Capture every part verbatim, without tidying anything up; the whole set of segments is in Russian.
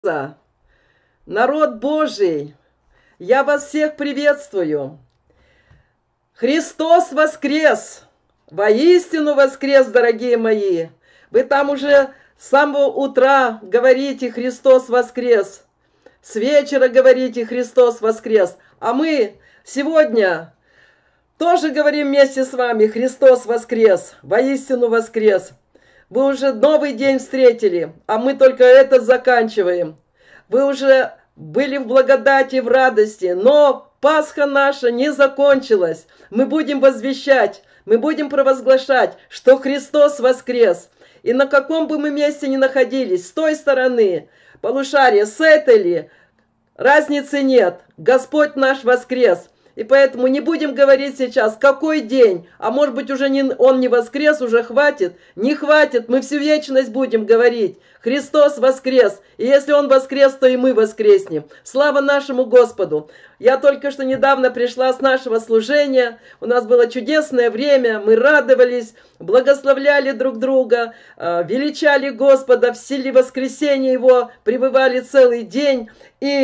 Народ Божий, я вас всех приветствую. Христос воскрес! Воистину воскрес, дорогие мои! Вы там уже с самого утра говорите «Христос воскрес». С вечера говорите «Христос воскрес». А мы сегодня тоже говорим вместе с вами «Христос воскрес! Воистину воскрес!». Вы уже новый день встретили, а мы только это заканчиваем. Вы уже были в благодати, в радости, но Пасха наша не закончилась. Мы будем возвещать, мы будем провозглашать, что Христос воскрес. И на каком бы мы месте ни находились, с той стороны, полушария, с этой ли, разницы нет. Господь наш воскрес. И поэтому не будем говорить сейчас, какой день, а может быть уже не, он не воскрес, уже хватит. Не хватит, мы всю вечность будем говорить. Христос воскрес. И если Он воскрес, то и мы воскреснем. Слава нашему Господу. Я только что недавно пришла с нашего служения. У нас было чудесное время. Мы радовались, благословляли друг друга, величали Господа в силе воскресения Его, пребывали целый день и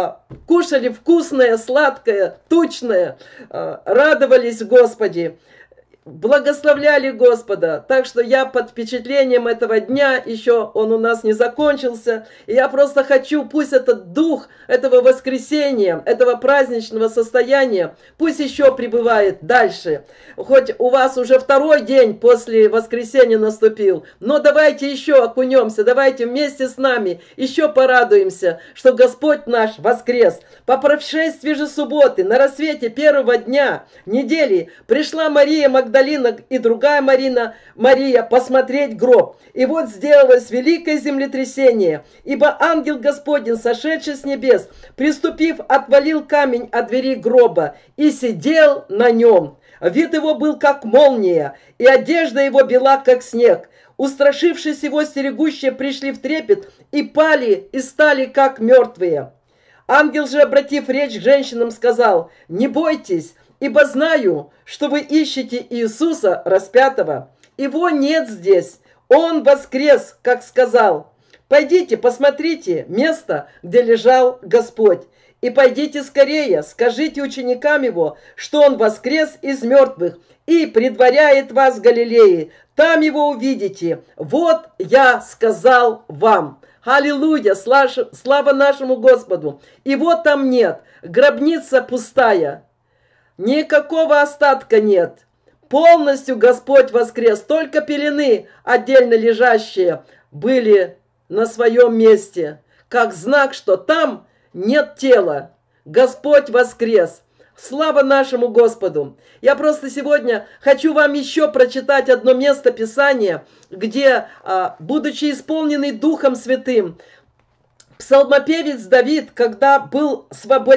кушали вкусное, сладкое, тучное, радовались Господи. Благословляли Господа. Так что я под впечатлением этого дня, еще он у нас не закончился. И я просто хочу, пусть этот дух этого воскресения, этого праздничного состояния, пусть еще пребывает дальше. Хоть у вас уже второй день после воскресения наступил, но давайте еще окунемся, давайте вместе с нами еще порадуемся, что Господь наш воскрес. По прошествии же субботы, на рассвете первого дня недели, пришла Мария Магдалина и другая Марина, Мария посмотреть гроб. И вот сделалось великое землетрясение, ибо ангел Господень, сошедший с небес, приступив, отвалил камень от двери гроба и сидел на нем. Вид его был как молния, и одежда его бела как снег. Устрашившись его, стерегущие пришли в трепет и пали, и стали как мертвые. Ангел же, обратив речь к женщинам, сказал: «Не бойтесь, ибо знаю, что вы ищете Иисуса распятого. Его нет здесь, Он воскрес, как сказал. Пойдите, посмотрите место, где лежал Господь. И пойдите скорее, скажите ученикам Его, что Он воскрес из мертвых и предваряет вас в Галилее. Там Его увидите. Вот я сказал вам». Аллилуйя! Слава нашему Господу! И вот там нет, гробница пустая. Никакого остатка нет. Полностью Господь воскрес. Только пелены, отдельно лежащие, были на своем месте. Как знак, что там нет тела. Господь воскрес. Слава нашему Господу! Я просто сегодня хочу вам еще прочитать одно место Писания, где, будучи исполненный Духом Святым, псалмопевец Давид, когда был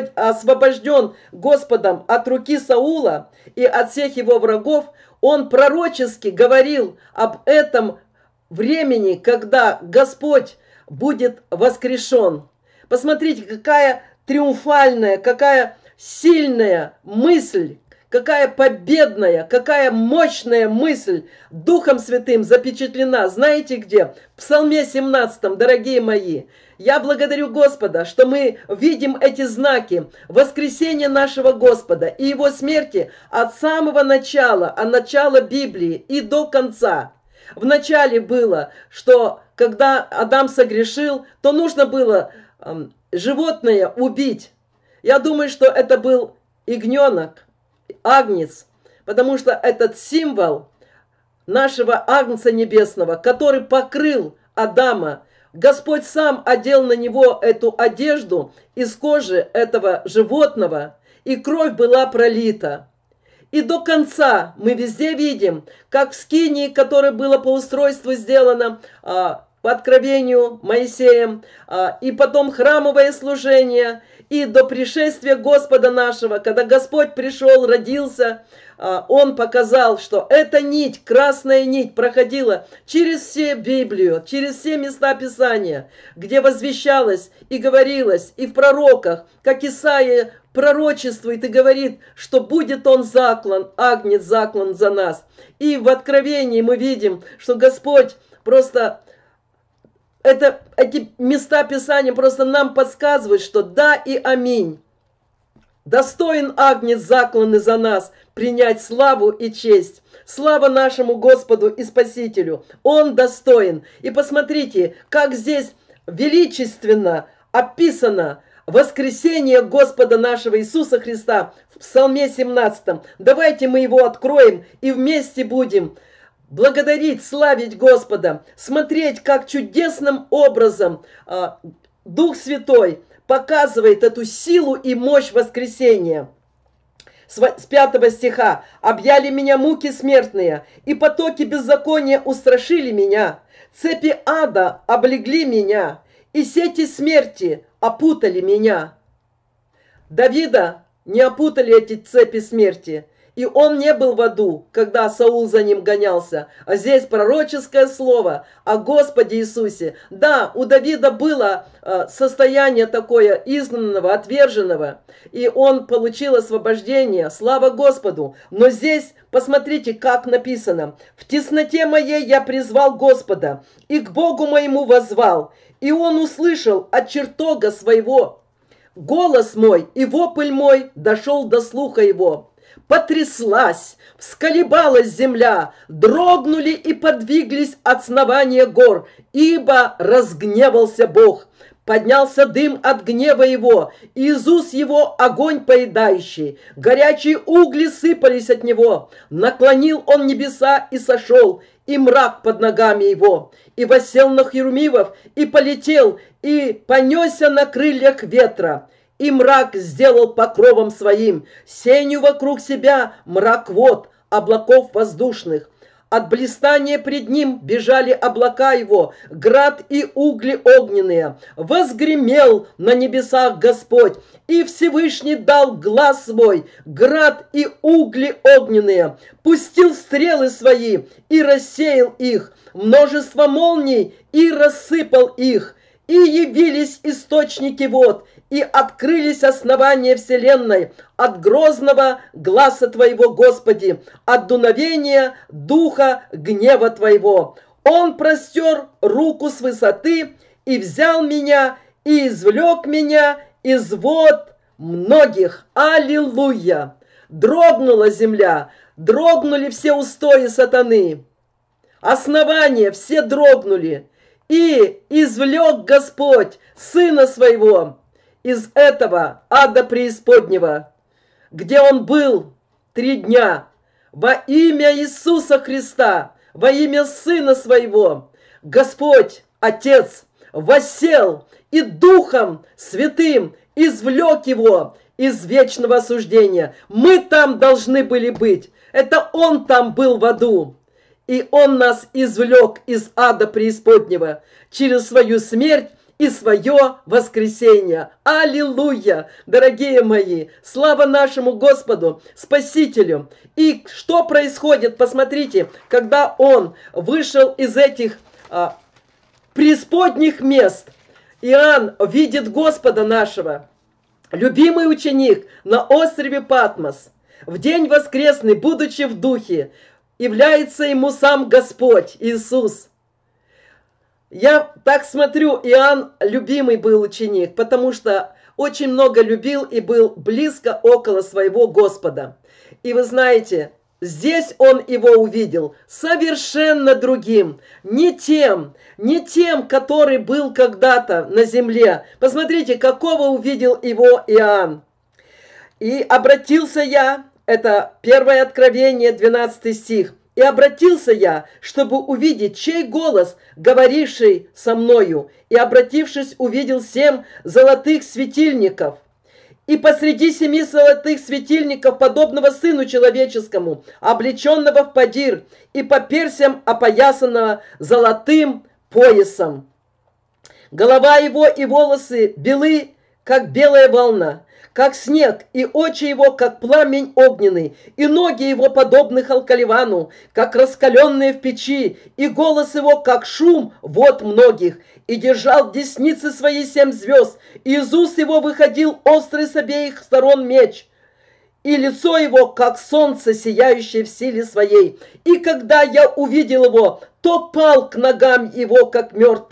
освобожден Господом от руки Саула и от всех его врагов, он пророчески говорил об этом времени, когда Господь будет воскрешен. Посмотрите, какая триумфальная, какая сильная мысль, какая победная, какая мощная мысль Духом Святым запечатлена. Знаете где? В Псалме семнадцатом, дорогие мои. Я благодарю Господа, что мы видим эти знаки воскресения нашего Господа и Его смерти от самого начала, от начала Библии и до конца. В начале было, что когда Адам согрешил, то нужно было э, животное убить. Я думаю, что это был ягненок, агнец, потому что этот символ нашего Агнца Небесного, который покрыл Адама, Господь сам одел на него эту одежду из кожи этого животного, и кровь была пролита. И до конца мы везде видим, как в скинии, которое было по устройству сделано а, по откровению Моисеем, а, и потом храмовое служение, и до пришествия Господа нашего, когда Господь пришел, родился, Он показал, что эта нить, красная нить, проходила через все Библию, через все места Писания, где возвещалось и говорилось, и в пророках, как Исаия пророчествует и говорит, что будет Он заклан, агнец заклан за нас. И в Откровении мы видим, что Господь просто это, эти места Писания просто нам подсказывают, что да и аминь. Достоин Агнец, закланный за нас, принять славу и честь. Слава нашему Господу и Спасителю. Он достоин. И посмотрите, как здесь величественно описано воскресение Господа нашего Иисуса Христа в Псалме семнадцатом. Давайте мы его откроем и вместе будем благодарить, славить Господа, смотреть, как чудесным образом э, Дух Святой показывает эту силу и мощь воскресения. С пятого стиха. «Объяли меня муки смертные, и потоки беззакония устрашили меня. Цепи ада облегли меня, и сети смерти опутали меня». Давида не опутали эти цепи смерти, и он не был в аду, когда Саул за ним гонялся. А здесь пророческое слово о Господе Иисусе. Да, у Давида было э, состояние такое изгнанного, отверженного, и он получил освобождение. Слава Господу! Но здесь посмотрите, как написано. «В тесноте моей я призвал Господа, и к Богу моему воззвал, и Он услышал от чертога своего. Голос мой и вопль мой дошел до слуха его. Потряслась, всколебалась земля, дрогнули и подвиглись основания гор, ибо разгневался Бог. Поднялся дым от гнева его, и из уст его огонь поедающий. Горячие угли сыпались от него. Наклонил он небеса и сошел, и мрак под ногами его. И воссел на херувимов, и полетел, и понесся на крыльях ветра. И мрак сделал покровом своим, сенью вокруг себя мрак вод, облаков воздушных. От блистания пред ним бежали облака его, град и угли огненные. Возгремел на небесах Господь, и Всевышний дал глас свой, град и угли огненные. Пустил стрелы свои и рассеял их, множество молний и рассыпал их. И явились источники вод, и открылись основания вселенной от грозного гласа Твоего, Господи, от дуновения духа гнева Твоего. Он простер руку с высоты и взял меня, и извлек меня из вод многих. Аллилуйя! Дрогнула земля, дрогнули все устои сатаны, основания все дрогнули. И извлек Господь Сына Своего из этого ада преисподнего, где Он был три дня, во имя Иисуса Христа, во имя Сына Своего. Господь, Отец, воссел и Духом Святым извлек Его из вечного осуждения. Мы там должны были быть. Это Он там был в аду. И Он нас извлек из ада преисподнего через свою смерть и свое воскресение. Аллилуйя! Дорогие мои, слава нашему Господу, Спасителю. И что происходит? Посмотрите, когда Он вышел из этих а, преисподних мест, Иоанн видит Господа нашего, любимый ученик на острове Патмос, в день воскресный, будучи в духе, является ему сам Господь Иисус. Я так смотрю, Иоанн любимый был ученик, потому что очень много любил и был близко около своего Господа. И вы знаете, здесь он его увидел совершенно другим, не тем, не тем, который был когда-то на земле. Посмотрите, какого увидел его Иоанн. «И обратился я». Это первое Откровение, двенадцатый стих. «И обратился я, чтобы увидеть, чей голос, говоривший со мною, и, обратившись, увидел семь золотых светильников. И посреди семи золотых светильников, подобного Сыну Человеческому, облеченного в подир, и по персям опоясанного золотым поясом. Голова его и волосы белы, как белая волна, как снег, и очи его, как пламень огненный, и ноги его, подобны халкаливану, как раскаленные в печи, и голос его, как шум вод многих, и держал в деснице своей семь звезд, и из уст его выходил острый с обеих сторон меч, и лицо его, как солнце, сияющее в силе своей. И когда я увидел его, то пал к ногам его, как мертвый,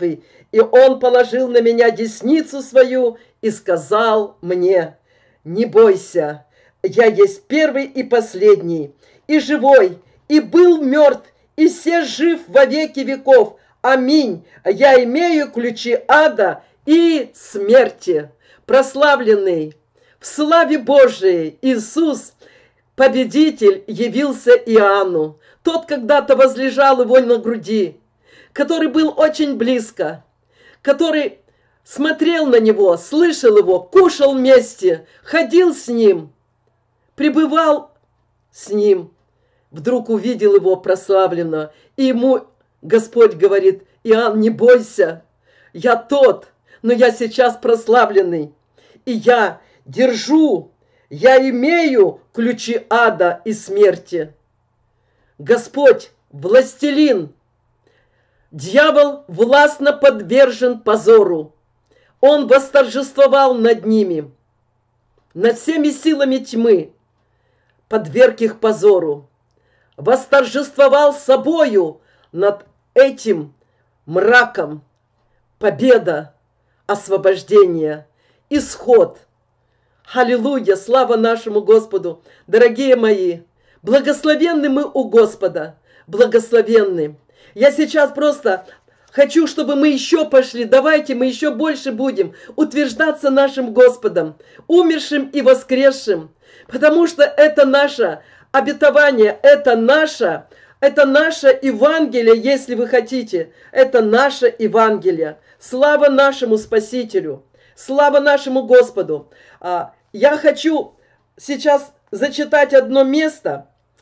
И Он положил на меня десницу свою и сказал мне: не бойся, я есть первый и последний, и живой, и был мертв, и се жив во веки веков. Аминь. Я имею ключи ада и смерти. Прославленный в славе Божией Иисус, победитель, явился Иоанну. Тот когда-то возлежал его на груди, который был очень близко, который смотрел на него, слышал его, кушал вместе, ходил с ним, пребывал с ним. Вдруг увидел его прославленно, и ему Господь говорит: Иоанн, не бойся, я тот, но я сейчас прославленный, и я держу, я имею ключи ада и смерти. Господь, властелин, дьявол властно подвержен позору. Он восторжествовал над ними, над всеми силами тьмы, подверг их позору, восторжествовал собою над этим мраком. Победа, освобождение, исход. Аллилуйя, слава нашему Господу. Дорогие мои, благословенны мы у Господа, благословенны. Я сейчас просто хочу, чтобы мы еще пошли. Давайте мы еще больше будем утверждаться нашим Господом, умершим и воскресшим, потому что это наше обетование, это наше, это наше Евангелие, если вы хотите. Это наше Евангелие. Слава нашему Спасителю, слава нашему Господу. Я хочу сейчас зачитать одно место,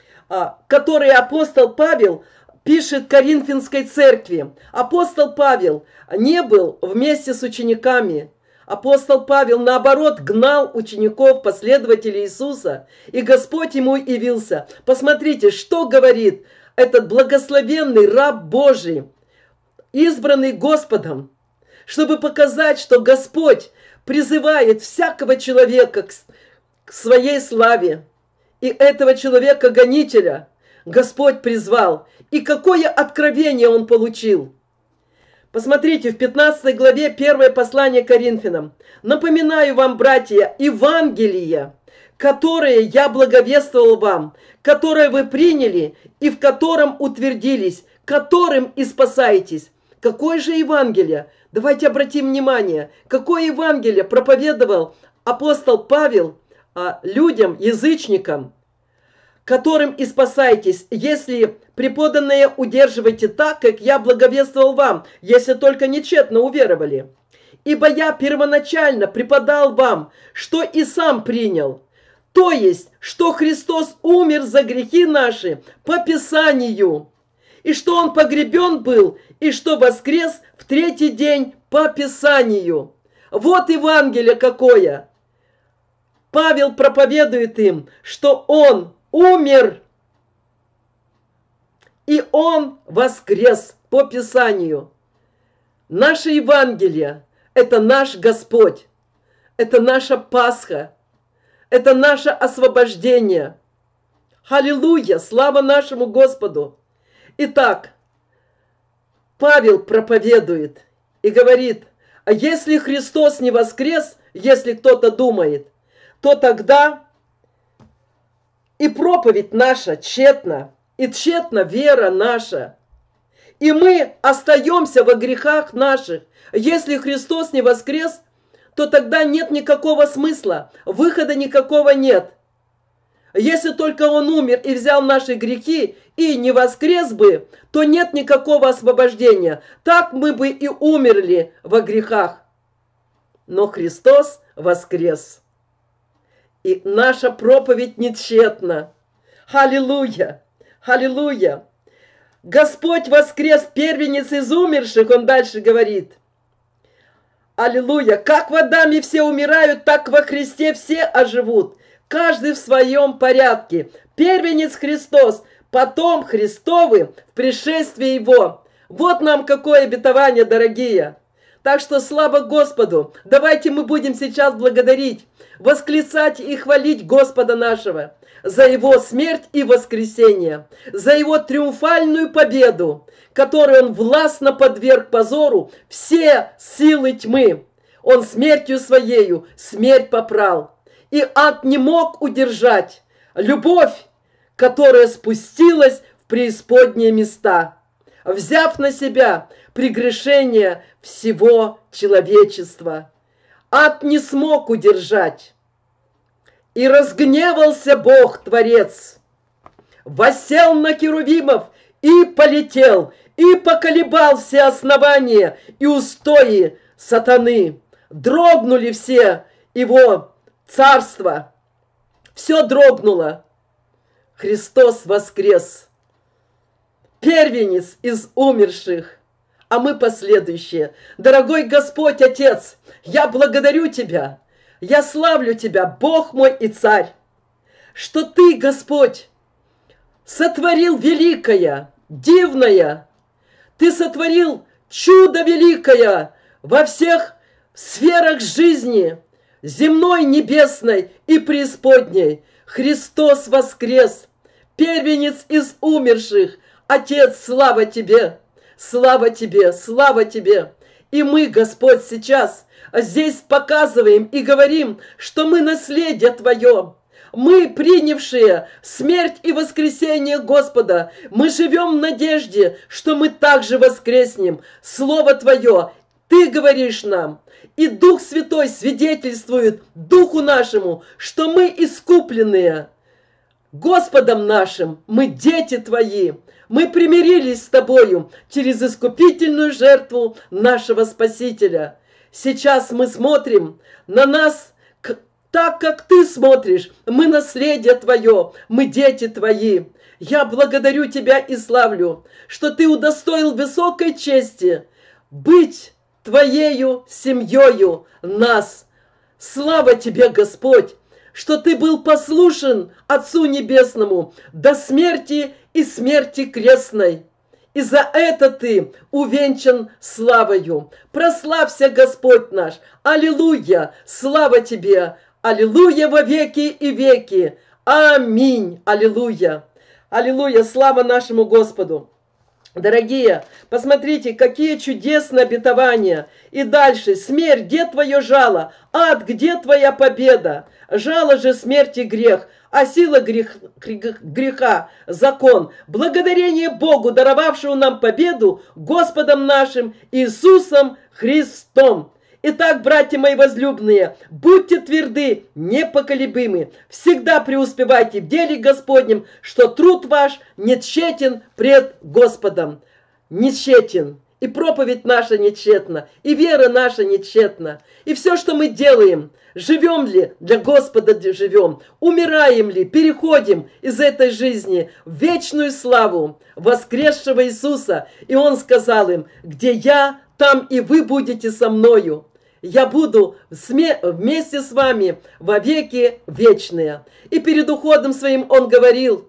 которое апостол Павел пишет Коринфянской церкви. Апостол Павел не был вместе с учениками. Апостол Павел, наоборот, гнал учеников, последователей Иисуса, и Господь ему явился. Посмотрите, что говорит этот благословенный раб Божий, избранный Господом, чтобы показать, что Господь призывает всякого человека к, к своей славе. И этого человека-гонителя Господь призвал. И какое откровение он получил. Посмотрите, в пятнадцатой главе первое послание Коринфянам. «Напоминаю вам, братья, Евангелие, которое я благовествовал вам, которое вы приняли и в котором утвердились, которым и спасаетесь». Какое же Евангелие? Давайте обратим внимание, какое Евангелие проповедовал апостол Павел а, людям, язычникам, которым и спасаетесь, если преподанное удерживаете так, как я благовествовал вам, если только нечетно уверовали. Ибо я первоначально преподал вам, что и сам принял, то есть, что Христос умер за грехи наши по Писанию, и что Он погребен был, и что воскрес в третий день по Писанию. Вот Евангелие какое! Павел проповедует им, что Он умер, и Он воскрес по Писанию. Наше Евангелие – это наш Господь, это наша Пасха, это наше освобождение. Аллилуйя! Слава нашему Господу! Итак, Павел проповедует и говорит: а если Христос не воскрес, если кто-то думает, то тогда и проповедь наша тщетна, и тщетна вера наша. И мы остаемся во грехах наших. Если Христос не воскрес, то тогда нет никакого смысла, выхода никакого нет. Если только Он умер и взял наши грехи и не воскрес бы, то нет никакого освобождения. Так мы бы и умерли во грехах. Но Христос воскрес. И наша проповедь не тщетна. Аллилуйя! Аллилуйя! Господь воскрес, первенец из умерших, Он дальше говорит. Аллилуйя! Как в Адаме все умирают, так во Христе все оживут. Каждый в своем порядке. Первенец Христос, потом Христовы в пришествии Его. Вот нам какое обетование, дорогие. Так что слава Господу. Давайте мы будем сейчас благодарить. восклицать и хвалить Господа нашего за Его смерть и воскресение, за Его триумфальную победу, которой Он властно подверг позору все силы тьмы. Он смертью Своею смерть попрал, и ад не мог удержать любовь, которая спустилась в преисподние места, взяв на себя прегрешение всего человечества. Ад не смог удержать. И разгневался Бог, Творец, воссел на керувимов и полетел, и поколебал все основания и устои сатаны. Дрогнули все его царства. Все дрогнуло. Христос воскрес, первенец из умерших, а мы последующие. Дорогой Господь Отец, я благодарю Тебя, я славлю Тебя, Бог мой и Царь, что Ты, Господь, сотворил великое, дивное, Ты сотворил чудо великое во всех сферах жизни, земной, небесной и преисподней. Христос воскрес, первенец из умерших. Отец, слава Тебе, слава Тебе, слава Тебе. И мы, Господь, сейчас здесь показываем и говорим, что мы наследие Твое. Мы, принявшие смерть и воскресение Господа, мы живем в надежде, что мы также воскреснем. Слово Твое, Ты говоришь нам, и Дух Святой свидетельствует Духу нашему, что мы искупленные Господом нашим, мы дети Твои. Мы примирились с Тобою через искупительную жертву нашего Спасителя. Сейчас мы смотрим на нас так, как Ты смотришь. Мы наследие Твое, мы дети Твои. Я благодарю Тебя и славлю, что Ты удостоил высокой чести быть Твоею семьёю нас. Слава Тебе, Господь, что Ты был послушен Отцу Небесному до смерти и смерти крестной. И за это Ты увенчан славою. Прославься, Господь наш. Аллилуйя! Слава Тебе! Аллилуйя во веки и веки! Аминь! Аллилуйя! Аллилуйя! Слава нашему Господу! Дорогие, посмотрите, какие чудесные обетования. И дальше. Смерть, где твое жало? Ад, где твоя победа? Жало же смерти грех, а сила грех, греха – закон. Благодарение Богу, даровавшему нам победу, Господом нашим Иисусом Христом. Итак, братья мои возлюбленные, будьте тверды, непоколебимы, всегда преуспевайте в деле Господнем, что труд ваш не тщетен пред Господом. Не тщетен. И проповедь наша не тщетна, и вера наша не тщетна. И все, что мы делаем, живем ли для Господа живем, умираем ли, переходим из этой жизни в вечную славу воскресшего Иисуса. И Он сказал им: где я, там и вы будете со мною. Я буду вместе с вами во веки вечные. И перед уходом своим Он говорил: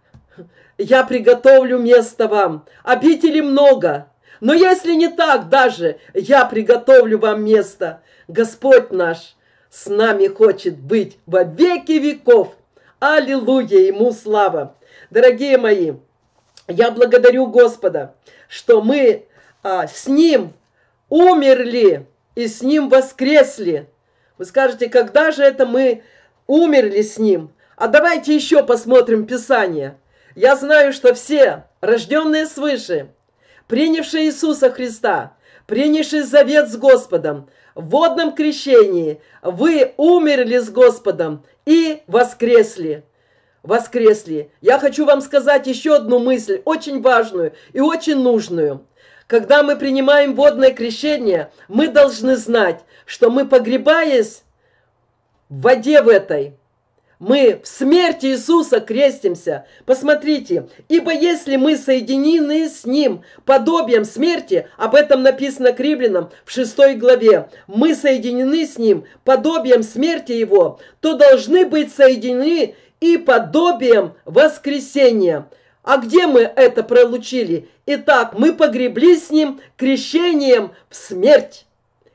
я приготовлю место вам, обителей много. Но если не так даже, я приготовлю вам место. Господь наш с нами хочет быть во веки веков. Аллилуйя, Ему слава. Дорогие мои, я благодарю Господа, что мы а, с Ним умерли и с Ним воскресли. Вы скажете, когда же это мы умерли с Ним? А давайте еще посмотрим Писание. Я знаю, что все, рожденные свыше, принявшие Иисуса Христа, принявшие завет с Господом, в водном крещении, вы умерли с Господом и воскресли. Воскресли. Я хочу вам сказать еще одну мысль, очень важную и очень нужную. Когда мы принимаем водное крещение, мы должны знать, что мы, погребаясь в воде в этой, мы в смерти Иисуса крестимся. Посмотрите, ибо если мы соединены с Ним подобием смерти, об этом написано к Римлянам в шестой главе, мы соединены с Ним подобием смерти Его, то должны быть соединены и подобием воскресения. А где мы это пролучили? Итак, мы погреблись с Ним крещением в смерть.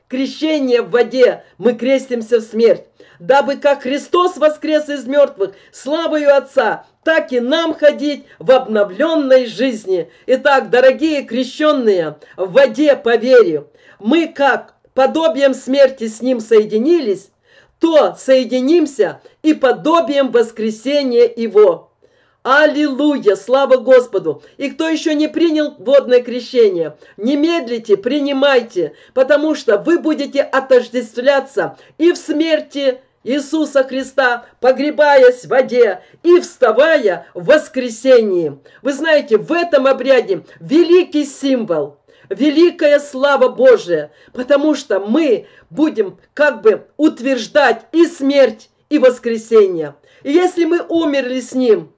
крещение в воде мы крестимся в смерть, дабы как Христос воскрес из мертвых славою Отца, так и нам ходить в обновленной жизни. Итак, дорогие крещенные, в воде по вере, мы как подобием смерти с Ним соединились, то соединимся и подобием воскресения Его. Аллилуйя! Слава Господу! И кто еще не принял водное крещение, не медлите, принимайте, потому что вы будете отождествляться и в смерти Иисуса Христа, погребаясь в воде и вставая в воскресении. Вы знаете, в этом обряде великий символ, великая слава Божия, потому что мы будем как бы утверждать и смерть, и воскресение. И если мы умерли с Ним,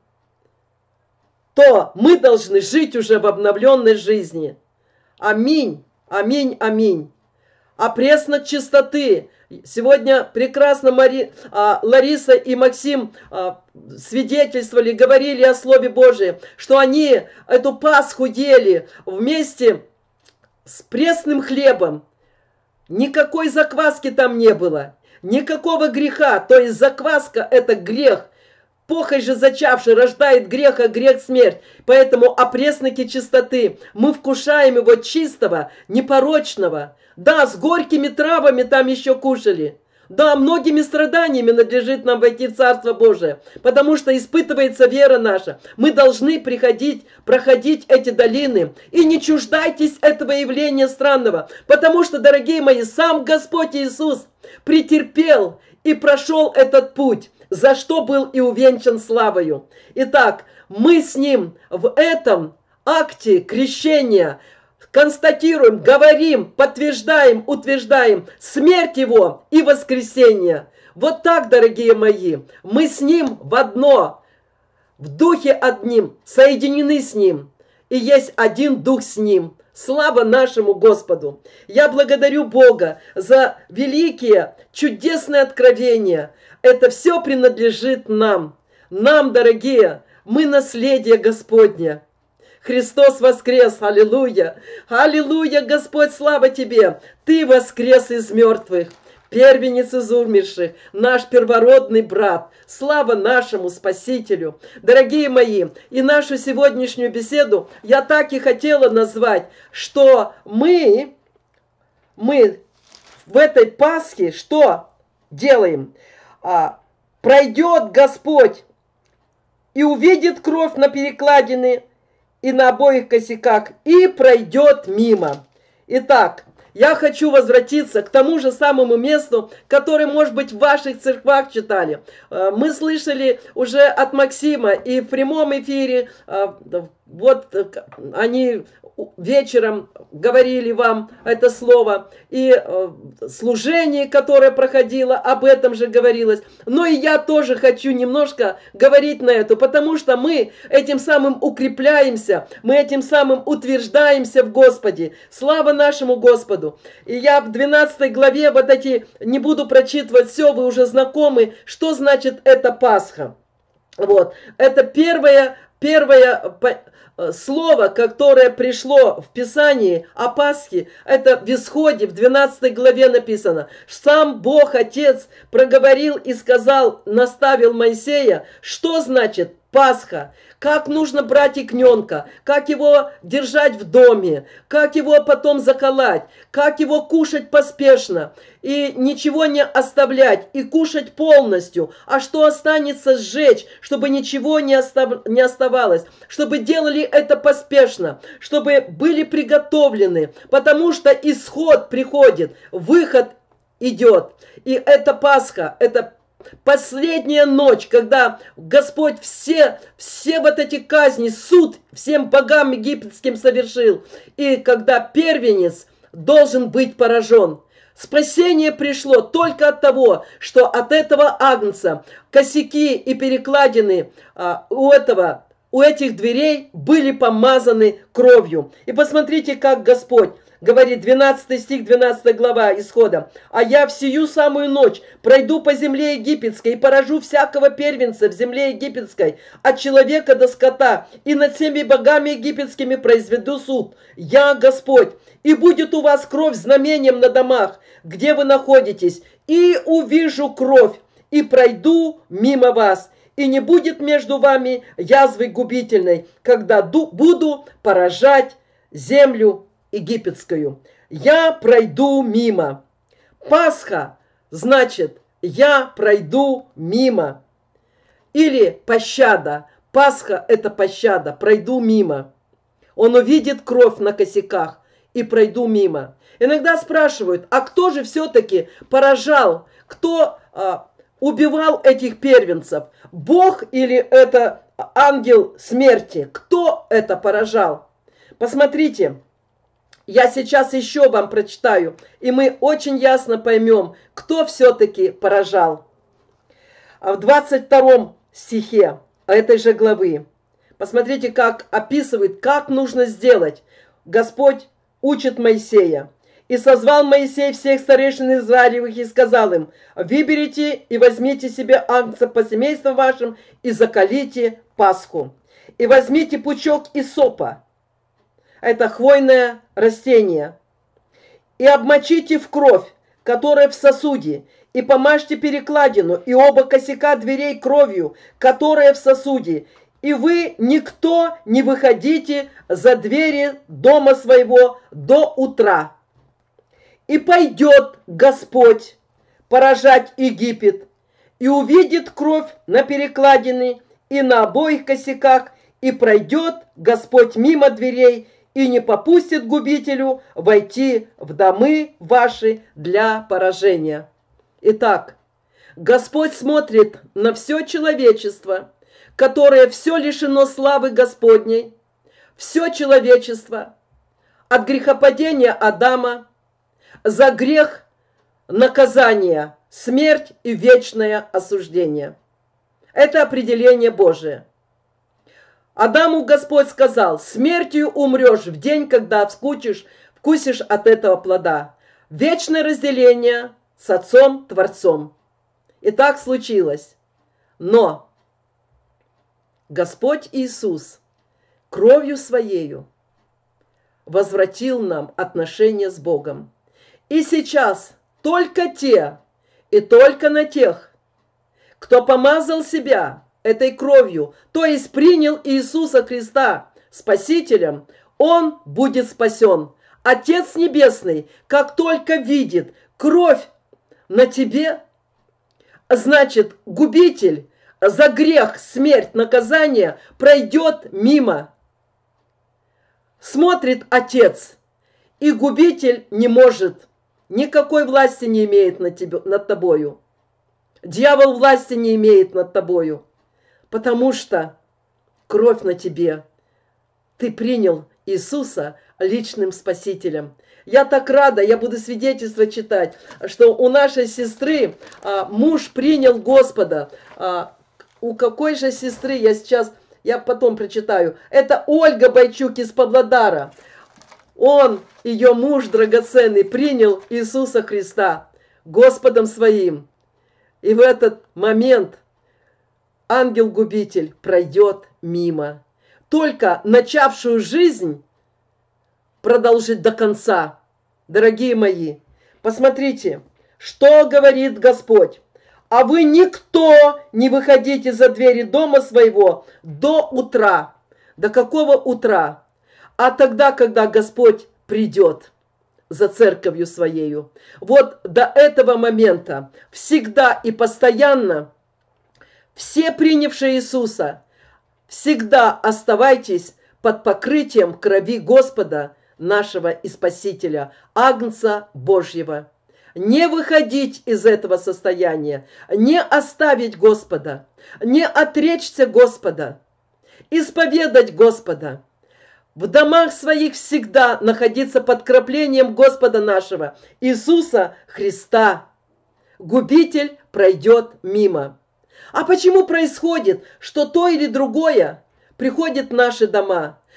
то мы должны жить уже в обновленной жизни. Аминь, аминь, аминь. А преснок чистоты. Сегодня прекрасно Мари, а, Лариса и Максим а, свидетельствовали, говорили о Слове Божьем, что они эту Пасху ели вместе с пресным хлебом. Никакой закваски там не было, никакого греха. То есть закваска – это грех. Похоть же зачавший рождает грех, а грех смерть. Поэтому о пресноке чистоты мы вкушаем его чистого, непорочного. Да, с горькими травами там еще кушали. Да, многими страданиями надлежит нам войти в Царство Божие, потому что испытывается вера наша. Мы должны приходить, проходить эти долины. И не чуждайтесь этого явления странного, потому что, дорогие мои, сам Господь Иисус претерпел и прошел этот путь, за что был и увенчан славою. Итак, мы с Ним в этом акте крещения констатируем, говорим, подтверждаем, утверждаем смерть Его и воскресение. Вот так, дорогие мои, мы с Ним в одно, в Духе одним, соединены с Ним, и есть один Дух с Ним. Слава нашему Господу! Я благодарю Бога за великие, чудесные откровения. Это все принадлежит нам. Нам, дорогие, мы наследие Господне. Христос воскрес! Аллилуйя! Аллилуйя, Господь, слава Тебе! Ты воскрес из мертвых, первенец из умерших, наш первородный брат. Слава нашему Спасителю! Дорогие мои, и нашу сегодняшнюю беседу я так и хотела назвать, что мы, мы в этой Пасхе что делаем? А, пройдет Господь и увидит кровь на перекладине и на обоих косяках, и пройдет мимо. Итак, я хочу возвратиться к тому же самому месту, которое, может быть, в ваших церквах читали. Мы слышали уже от Максима и в прямом эфире, вот они вечером говорили вам это слово, и служение, которое проходило, об этом же говорилось. Но и я тоже хочу немножко говорить на это, потому что мы этим самым укрепляемся, мы этим самым утверждаемся в Господе. Слава нашему Господу! И я в двенадцатой главе, вот эти, не буду прочитывать все, вы уже знакомы, что значит это Пасха. Вот, это первое, первое слово, которое пришло в Писании о Пасхе, это в Исходе, в двенадцатой главе написано. Сам Бог Отец проговорил и сказал, наставил Моисея, что значит Пасха, как нужно брать ягненка, как его держать в доме, как его потом заколоть, как его кушать поспешно и ничего не оставлять, и кушать полностью, а что останется сжечь, чтобы ничего не, остав... не оставалось, чтобы делали это поспешно, чтобы были приготовлены, потому что исход приходит, выход идет, и это Пасха, это последняя ночь, когда Господь все, все вот эти казни, суд всем богам египетским совершил, и когда первенец должен быть поражен. Спасение пришло только от того, что от этого агнца косяки и перекладины а, у этого, у этих дверей были помазаны кровью. И посмотрите, как Господь говорит двенадцатый стих, двенадцатая глава Исхода. «А я в сию самую ночь пройду по земле египетской и поражу всякого первенца в земле египетской, от человека до скота, и над всеми богами египетскими произведу суд. Я Господь, и будет у вас кровь знамением на домах, где вы находитесь, и увижу кровь, и пройду мимо вас, и не будет между вами язвы губительной, когда буду поражать землю египетскую. Я пройду мимо». Пасха значит «я пройду мимо». Или пощада. Пасха – это пощада, пройду мимо. Он увидит кровь на косяках и пройду мимо. Иногда спрашивают, а кто же все-таки поражал, кто а, убивал этих первенцев? Бог или это ангел смерти? Кто это поражал? Посмотрите, я сейчас еще вам прочитаю, и мы очень ясно поймем, кто все-таки поражал. В двадцать втором стихе этой же главы, посмотрите, как описывает, как нужно сделать. Господь учит Моисея. «И созвал Моисей всех старейшин Израилевых и сказал им: выберите и возьмите себе агнца по семействам вашим и заколите Пасху. И возьмите пучок исопа». Это хвойное растение. «И обмочите в кровь, которая в сосуде, и помажьте перекладину и оба косяка дверей кровью, которая в сосуде. И вы никто не выходите за двери дома своего до утра. И пойдет Господь поражать Египет, и увидит кровь на перекладине и на обоих косяках, и пройдет Господь мимо дверей, и не попустит губителю войти в домы ваши для поражения». Итак, Господь смотрит на все человечество, которое все лишено славы Господней, все человечество от грехопадения Адама, за грех наказание, смерть и вечное осуждение. Это определение Божие. Адаму Господь сказал: смертью умрешь в день, когда вкусишь, вкусишь от этого плода. Вечное разделение с Отцом Творцом. И так случилось. Но Господь Иисус кровью Своею возвратил нам отношения с Богом. И сейчас только те и только на тех, кто помазал себя этой кровью, то есть принял Иисуса Христа Спасителем, он будет спасен. Отец Небесный, как только видит кровь на тебе, значит, губитель за грех, смерть, наказание пройдет мимо. Смотрит Отец, и губитель не может, никакой власти не имеет над, тебе, над тобою. Дьявол власти не имеет над тобою, потому что кровь на тебе. Ты принял Иисуса личным Спасителем. Я так рада, я буду свидетельство читать, что у нашей сестры а, муж принял Господа. А, у какой же сестры, я сейчас, я потом прочитаю. Это Ольга Бойчук из Павлодара. Он, ее муж драгоценный, принял Иисуса Христа Господом своим. И в этот момент ангел-губитель пройдет мимо. Только начавшую жизнь продолжить до конца. Дорогие мои, посмотрите, что говорит Господь. «А вы никто не выходите за двери дома своего до утра». До какого утра? А тогда, когда Господь придет за церковью Своею. Вот до этого момента всегда и постоянно все принявшие Иисуса, всегда оставайтесь под покрытием крови Господа нашего и Спасителя, Агнца Божьего. Не выходить из этого состояния, не оставить Господа, не отречься Господа, исповедать Господа. В домах своих всегда находиться под краплением Господа нашего, Иисуса Христа. Губитель пройдет мимо. А почему происходит, что то или другое приходит в наши дома?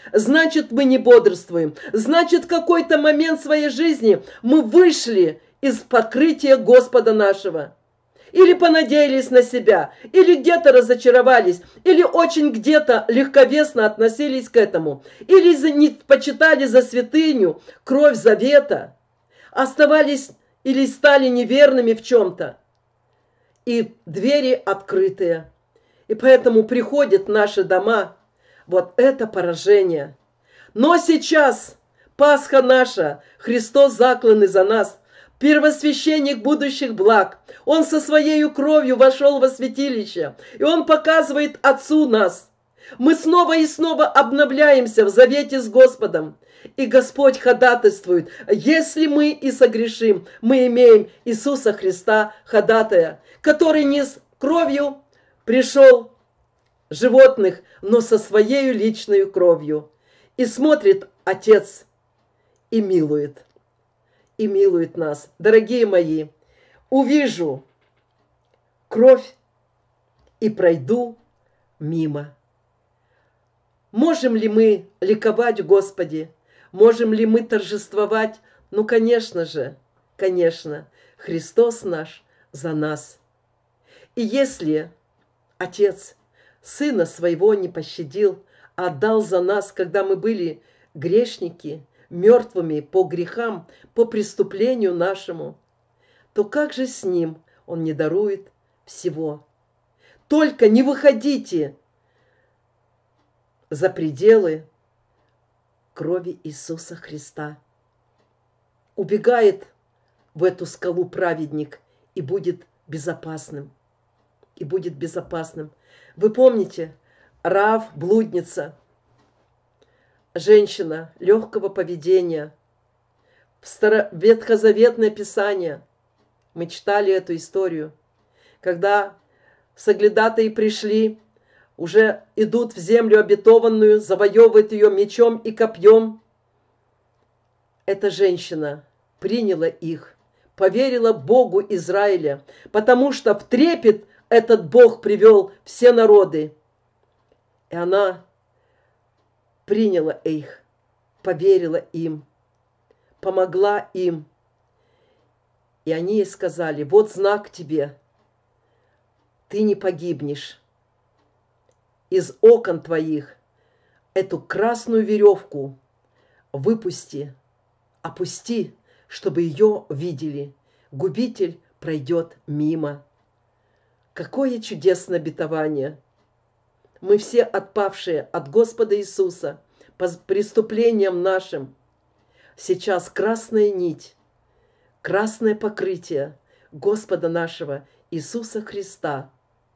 значит, мы не бодрствуем. Значит, в какой-то момент своей жизни мы вышли из покрытия Господа нашего. Или понадеялись на себя, или где-то разочаровались, или очень где-то легковесно относились к этому, или за, не почитали за святыню кровь завета, оставались или стали неверными в чем-то. И двери открытые. И поэтому приходят в наши дома вот это поражение. Но сейчас Пасха наша, Христос закланный за нас, первосвященник будущих благ. Он со своей кровью вошел во святилище, и Он показывает Отцу нас. Мы снова и снова обновляемся в завете с Господом. И Господь ходатайствует, если мы и согрешим, мы имеем Иисуса Христа, ходатая, который не с кровью пришел животных, но со своей личной кровью. И смотрит Отец и милует. И милует нас. Дорогие мои, увижу кровь и пройду мимо. Можем ли мы ликовать, Господи? Можем ли мы торжествовать? Ну, конечно же, конечно, Христос наш за нас. И если Отец Сына Своего не пощадил, а отдал за нас, когда мы были грешники, мертвыми по грехам, по преступлению нашему, то как же с Ним Он не дарует всего? Только не выходите за пределы крови Иисуса Христа. Убегает в эту скалу праведник и будет безопасным. И будет безопасным. Вы помните, Раав, блудница, женщина легкого поведения. В старо... Ветхозаветное Писание мы читали эту историю, когда соглядатаи пришли, уже идут в землю обетованную, завоевывают ее мечом и копьем. Эта женщина приняла их, поверила Богу Израиля, потому что в трепет этот Бог привел все народы. И она приняла их, поверила им, помогла им. И они ей сказали: вот знак тебе, ты не погибнешь. Из окон твоих эту красную веревку выпусти, опусти, чтобы ее видели. Губитель пройдет мимо. Какое чудесное обетование! Мы все отпавшие от Господа Иисуса по преступлениям нашим. Сейчас красная нить, красное покрытие Господа нашего Иисуса Христа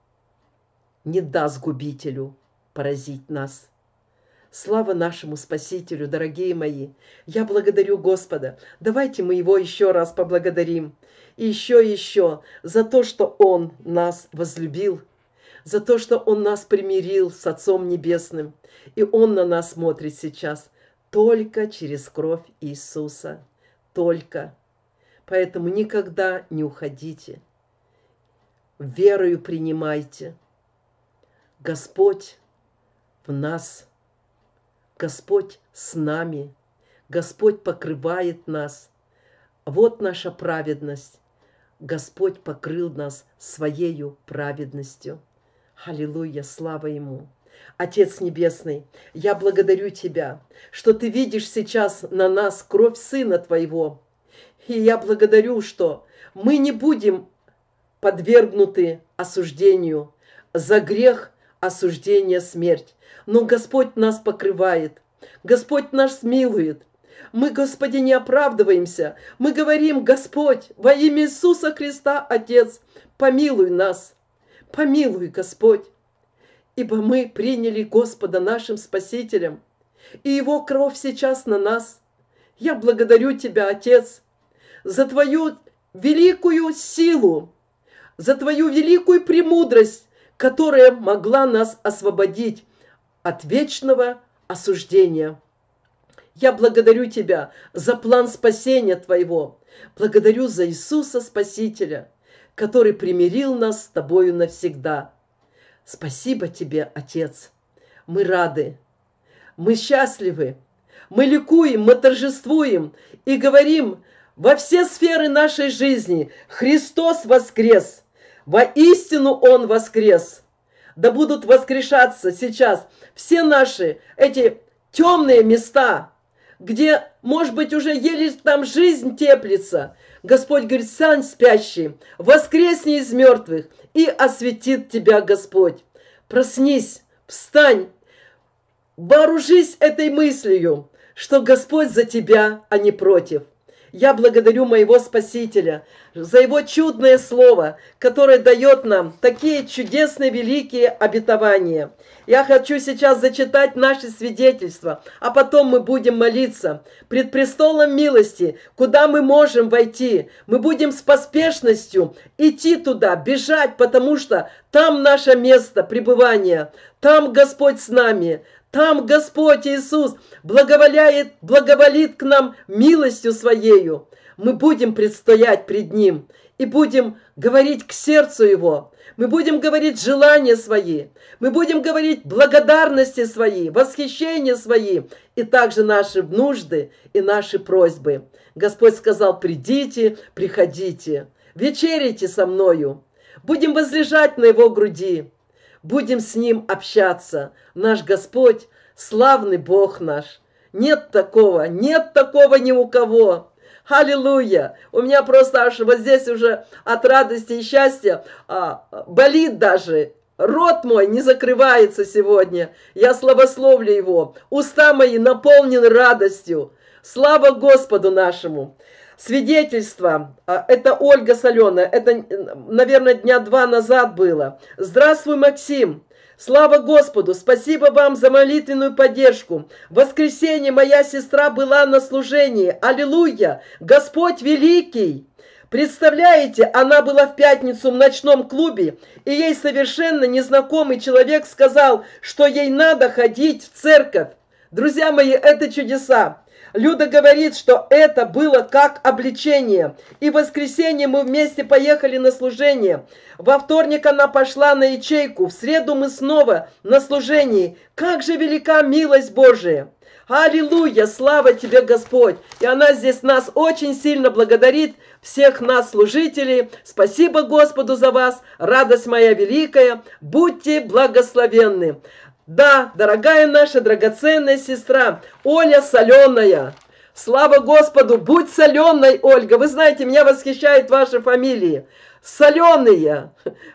не даст губителю поразить нас. Слава нашему Спасителю, дорогие мои! Я благодарю Господа. Давайте мы Его еще раз поблагодарим. И еще и еще за то, что Он нас возлюбил, за то, что Он нас примирил с Отцом Небесным. И Он на нас смотрит сейчас только через кровь Иисуса. Только. Поэтому никогда не уходите. Верою принимайте. Господь в нас. Господь с нами. Господь покрывает нас. Вот наша праведность. Господь покрыл нас Своею праведностью. Аллилуйя, слава Ему. Отец Небесный, я благодарю Тебя, что Ты видишь сейчас на нас кровь Сына Твоего. И я благодарю, что мы не будем подвергнуты осуждению за грех, осуждение, смерть. Но Господь нас покрывает, Господь нас смилует. Мы, Господи, не оправдываемся. Мы говорим: Господь, во имя Иисуса Христа, Отец, помилуй нас. Помилуй, Господь. Ибо мы приняли Господа нашим Спасителем, и Его кровь сейчас на нас. Я благодарю Тебя, Отец, за Твою великую силу, за Твою великую премудрость, которая могла нас освободить от вечного осуждения. Я благодарю Тебя за план спасения Твоего. Благодарю за Иисуса Спасителя, который примирил нас с Тобою навсегда. Спасибо Тебе, Отец. Мы рады. мы счастливы, мы ликуем, мы торжествуем и говорим во все сферы нашей жизни: Христос воскрес, воистину Он воскрес. Да будут воскрешаться сейчас все наши эти темные места, где, может быть, уже еле там жизнь теплится. Господь говорит: сань, спящий, воскресни из мертвых, и осветит тебя Господь. Проснись, встань, вооружись этой мыслью, что Господь за тебя, а не против. Я благодарю моего Спасителя за Его чудное Слово, которое дает нам такие чудесные, великие обетования. Я хочу сейчас зачитать наши свидетельства, а потом мы будем молиться пред престолом милости, куда мы можем войти. Мы будем с поспешностью идти туда, бежать, потому что там наше место пребывания, там Господь с нами. Там Господь Иисус благоволяет, благоволит к нам милостью Своею. Мы будем предстоять пред Ним и будем говорить к сердцу Его. Мы будем говорить желания свои. Мы будем говорить благодарности свои, восхищения свои и также наши нужды и наши просьбы. Господь сказал: придите, приходите, вечеряйте со мною. Будем возлежать на Его груди. Будем с Ним общаться. Наш Господь, славный Бог наш. Нет такого, нет такого ни у кого. Аллилуйя! У меня просто аж вот здесь уже от радости и счастья а, болит даже. Рот мой не закрывается сегодня. Я славословлю Его. Уста мои наполнены радостью. Слава Господу нашему! Свидетельство, это Ольга Соленая, это, наверное, дня два назад было. Здравствуй, Максим! Слава Господу! Спасибо вам за молитвенную поддержку. В воскресенье моя сестра была на служении. Аллилуйя! Господь великий! Представляете, она была в пятницу в ночном клубе, и ей совершенно незнакомый человек сказал, что ей надо ходить в церковь. Друзья мои, это чудеса. Люда говорит, что это было как обличение. И в воскресенье мы вместе поехали на служение. Во вторник она пошла на ячейку. В среду мы снова на служении. Как же велика милость Божия! Аллилуйя! Слава тебе, Господь! И она здесь нас очень сильно благодарит, всех нас, служителей. Спасибо Господу за вас, радость моя великая. Будьте благословенны. Да, дорогая наша драгоценная сестра, Оля Соленая. Слава Господу, будь соленой, Ольга. Вы знаете, меня восхищают ваши фамилии. Соленые,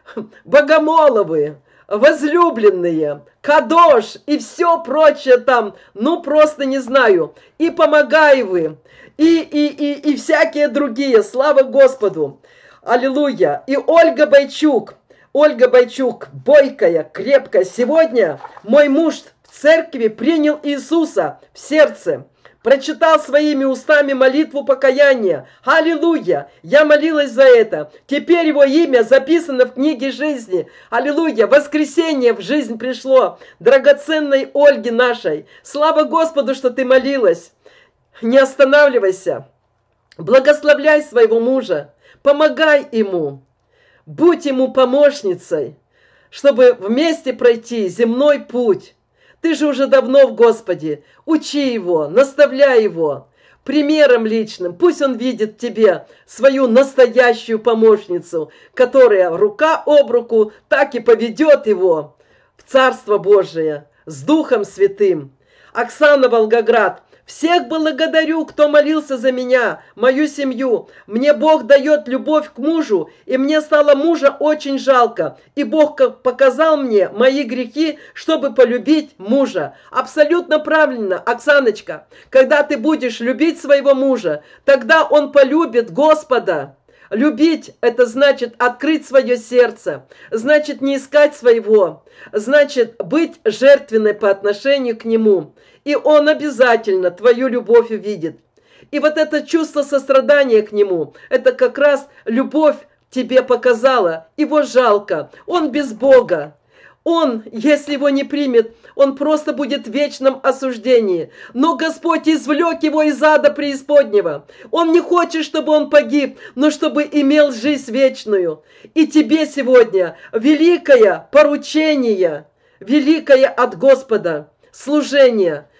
Богомоловы, возлюбленные, Кадош и все прочее там. Ну, просто не знаю. И Помогаевы, и, и, и, и всякие другие. Слава Господу. Аллилуйя. И Ольга Бойчук. Ольга Бойчук, бойкая, крепкая. Сегодня мой муж в церкви принял Иисуса в сердце. Прочитал своими устами молитву покаяния. Аллилуйя! Я молилась за это. Теперь его имя записано в книге жизни. Аллилуйя! Воскресенье в жизнь пришло. Драгоценной Ольге нашей. Слава Господу, что ты молилась. Не останавливайся. Благословляй своего мужа. Помогай ему. Будь ему помощницей, чтобы вместе пройти земной путь. Ты же уже давно в Господе. Учи его, наставляй его примером личным. Пусть он видит в тебе свою настоящую помощницу, которая рука об руку так и поведет его в Царство Божие с Духом Святым. Оксана, Волгоград. Всех благодарю, кто молился за меня, мою семью. Мне Бог дает любовь к мужу, и мне стало мужа очень жалко. И Бог показал мне мои грехи, чтобы полюбить мужа. Абсолютно правильно, Оксаночка. Когда ты будешь любить своего мужа, тогда он полюбит Господа. Любить – это значит открыть свое сердце, значит не искать своего, значит быть жертвенной по отношению к нему. И он обязательно твою любовь увидит. И вот это чувство сострадания к нему, это как раз любовь тебе показала. Его жалко, он без Бога. Он, если его не примет, он просто будет в вечном осуждении. Но Господь извлек его из ада преисподнего. Он не хочет, чтобы он погиб, но чтобы имел жизнь вечную. И тебе сегодня великое поручение, великое от Господа служение.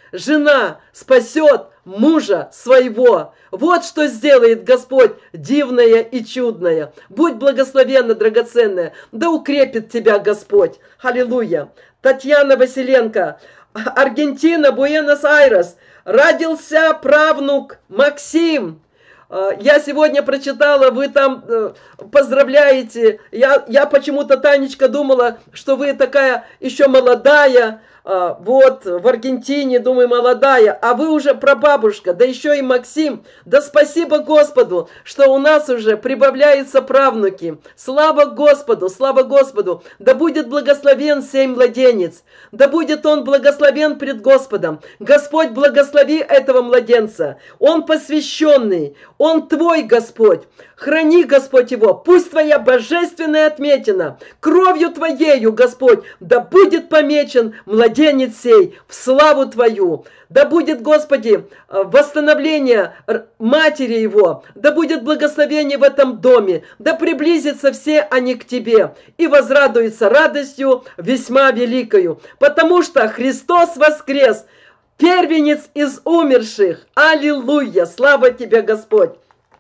жена спасет мужа своего. Вот что сделает Господь дивное и чудное. Будь благословенна, драгоценная, да укрепит тебя Господь. Аллилуйя. Татьяна Василенко, Аргентина, Буэнос-Айрес. Родился правнук Максим. Я сегодня прочитала, вы там поздравляете. Я, я почему-то, Танечка, думала, что вы такая еще молодая. Вот, в Аргентине, думаю, молодая, а вы уже прабабушка, да еще и Максим. Да спасибо Господу, что у нас уже прибавляются правнуки. Слава Господу, слава Господу. Да будет благословен сей младенец, да будет он благословен пред Господом. Господь, благослови этого младенца. Он посвященный, он твой, Господь. Храни, Господь, его. Пусть твоя божественная отметина кровью твоею, Господь, да будет помечен младенец сей в славу твою. Да будет, Господи, восстановление матери его, да будет благословение в этом доме, да приблизятся все они к тебе и возрадуются радостью весьма великою, потому что Христос воскрес, первенец из умерших. Аллилуйя! Слава тебе, Господь!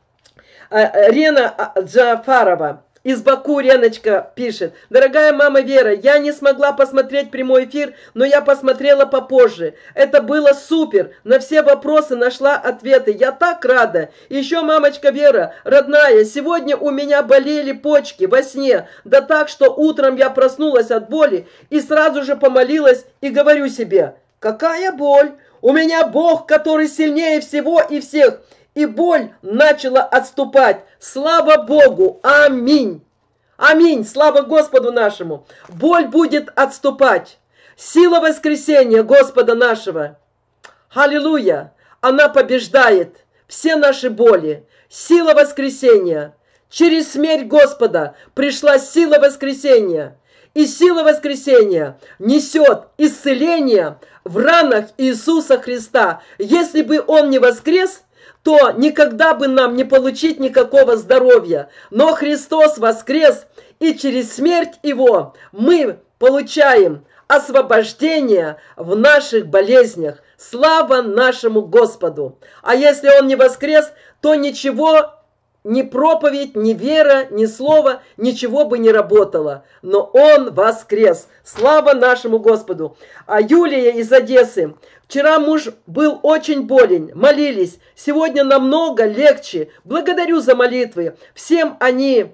Рена Джафарова из Баку, Реночка пишет: дорогая мама Вера, я не смогла посмотреть прямой эфир, но я посмотрела попозже. Это было супер. На все вопросы нашла ответы. Я так рада. Еще, мамочка Вера, родная, сегодня у меня болели почки во сне. Да так, что утром я проснулась от боли и сразу же помолилась и говорю себе: какая боль? У меня Бог, который сильнее всего и всех. И боль начала отступать. Слава Богу! Аминь! Аминь! Слава Господу нашему! Боль будет отступать. Сила воскресения Господа нашего. Аллилуйя! Она побеждает все наши боли. Сила воскресения. Через смерть Господа пришла сила воскресения. И сила воскресения несет исцеление в ранах Иисуса Христа. Если бы Он не воскрес, то никогда бы нам не получить никакого здоровья. Но Христос воскрес, и через смерть Его мы получаем освобождение в наших болезнях. Слава нашему Господу! А если Он не воскрес, то ничего, ни проповедь, ни вера, ни слово, ничего бы не работало. Но Он воскрес. Слава нашему Господу! А Юлия из Одессы. Вчера муж был очень болен, молились. Сегодня намного легче. Благодарю за молитвы. Всем они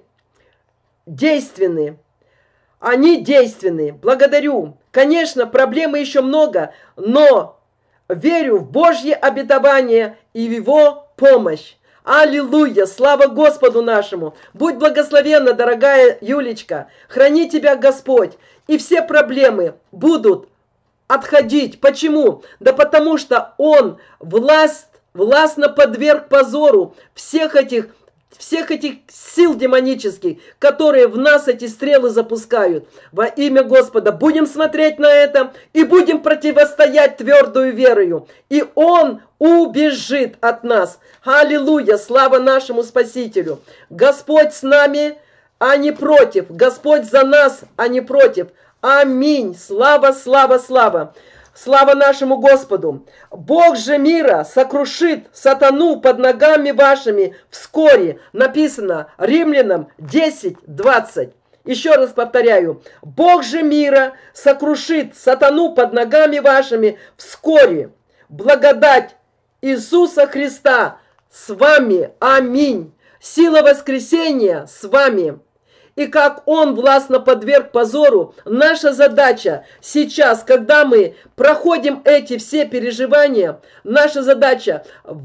действенны. Они действенны. Благодарю. Конечно, проблемы еще много, но верю в Божье обетование и в Его помощь. Аллилуйя! Слава Господу нашему! Будь благословенна, дорогая Юлечка. Храни тебя Господь. И все проблемы будут отходить. Почему? Да потому что Он власть, властно подверг позору всех этих, всех этих сил демонических, которые в нас эти стрелы запускают. Во имя Господа будем смотреть на это и будем противостоять твердую верою. И Он убежит от нас. Аллилуйя! Слава нашему Спасителю! Господь с нами, а не против. Господь за нас, а не против. Аминь. Слава, слава, слава. Слава нашему Господу. Бог же мира сокрушит сатану под ногами вашими вскоре. Написано Римлянам десять двадцать. Еще раз повторяю. Бог же мира сокрушит сатану под ногами вашими вскоре. Благодать Иисуса Христа с вами. Аминь. Сила воскресения с вами. И как Он властно подверг позору, наша задача сейчас, когда мы проходим эти все переживания, наша задача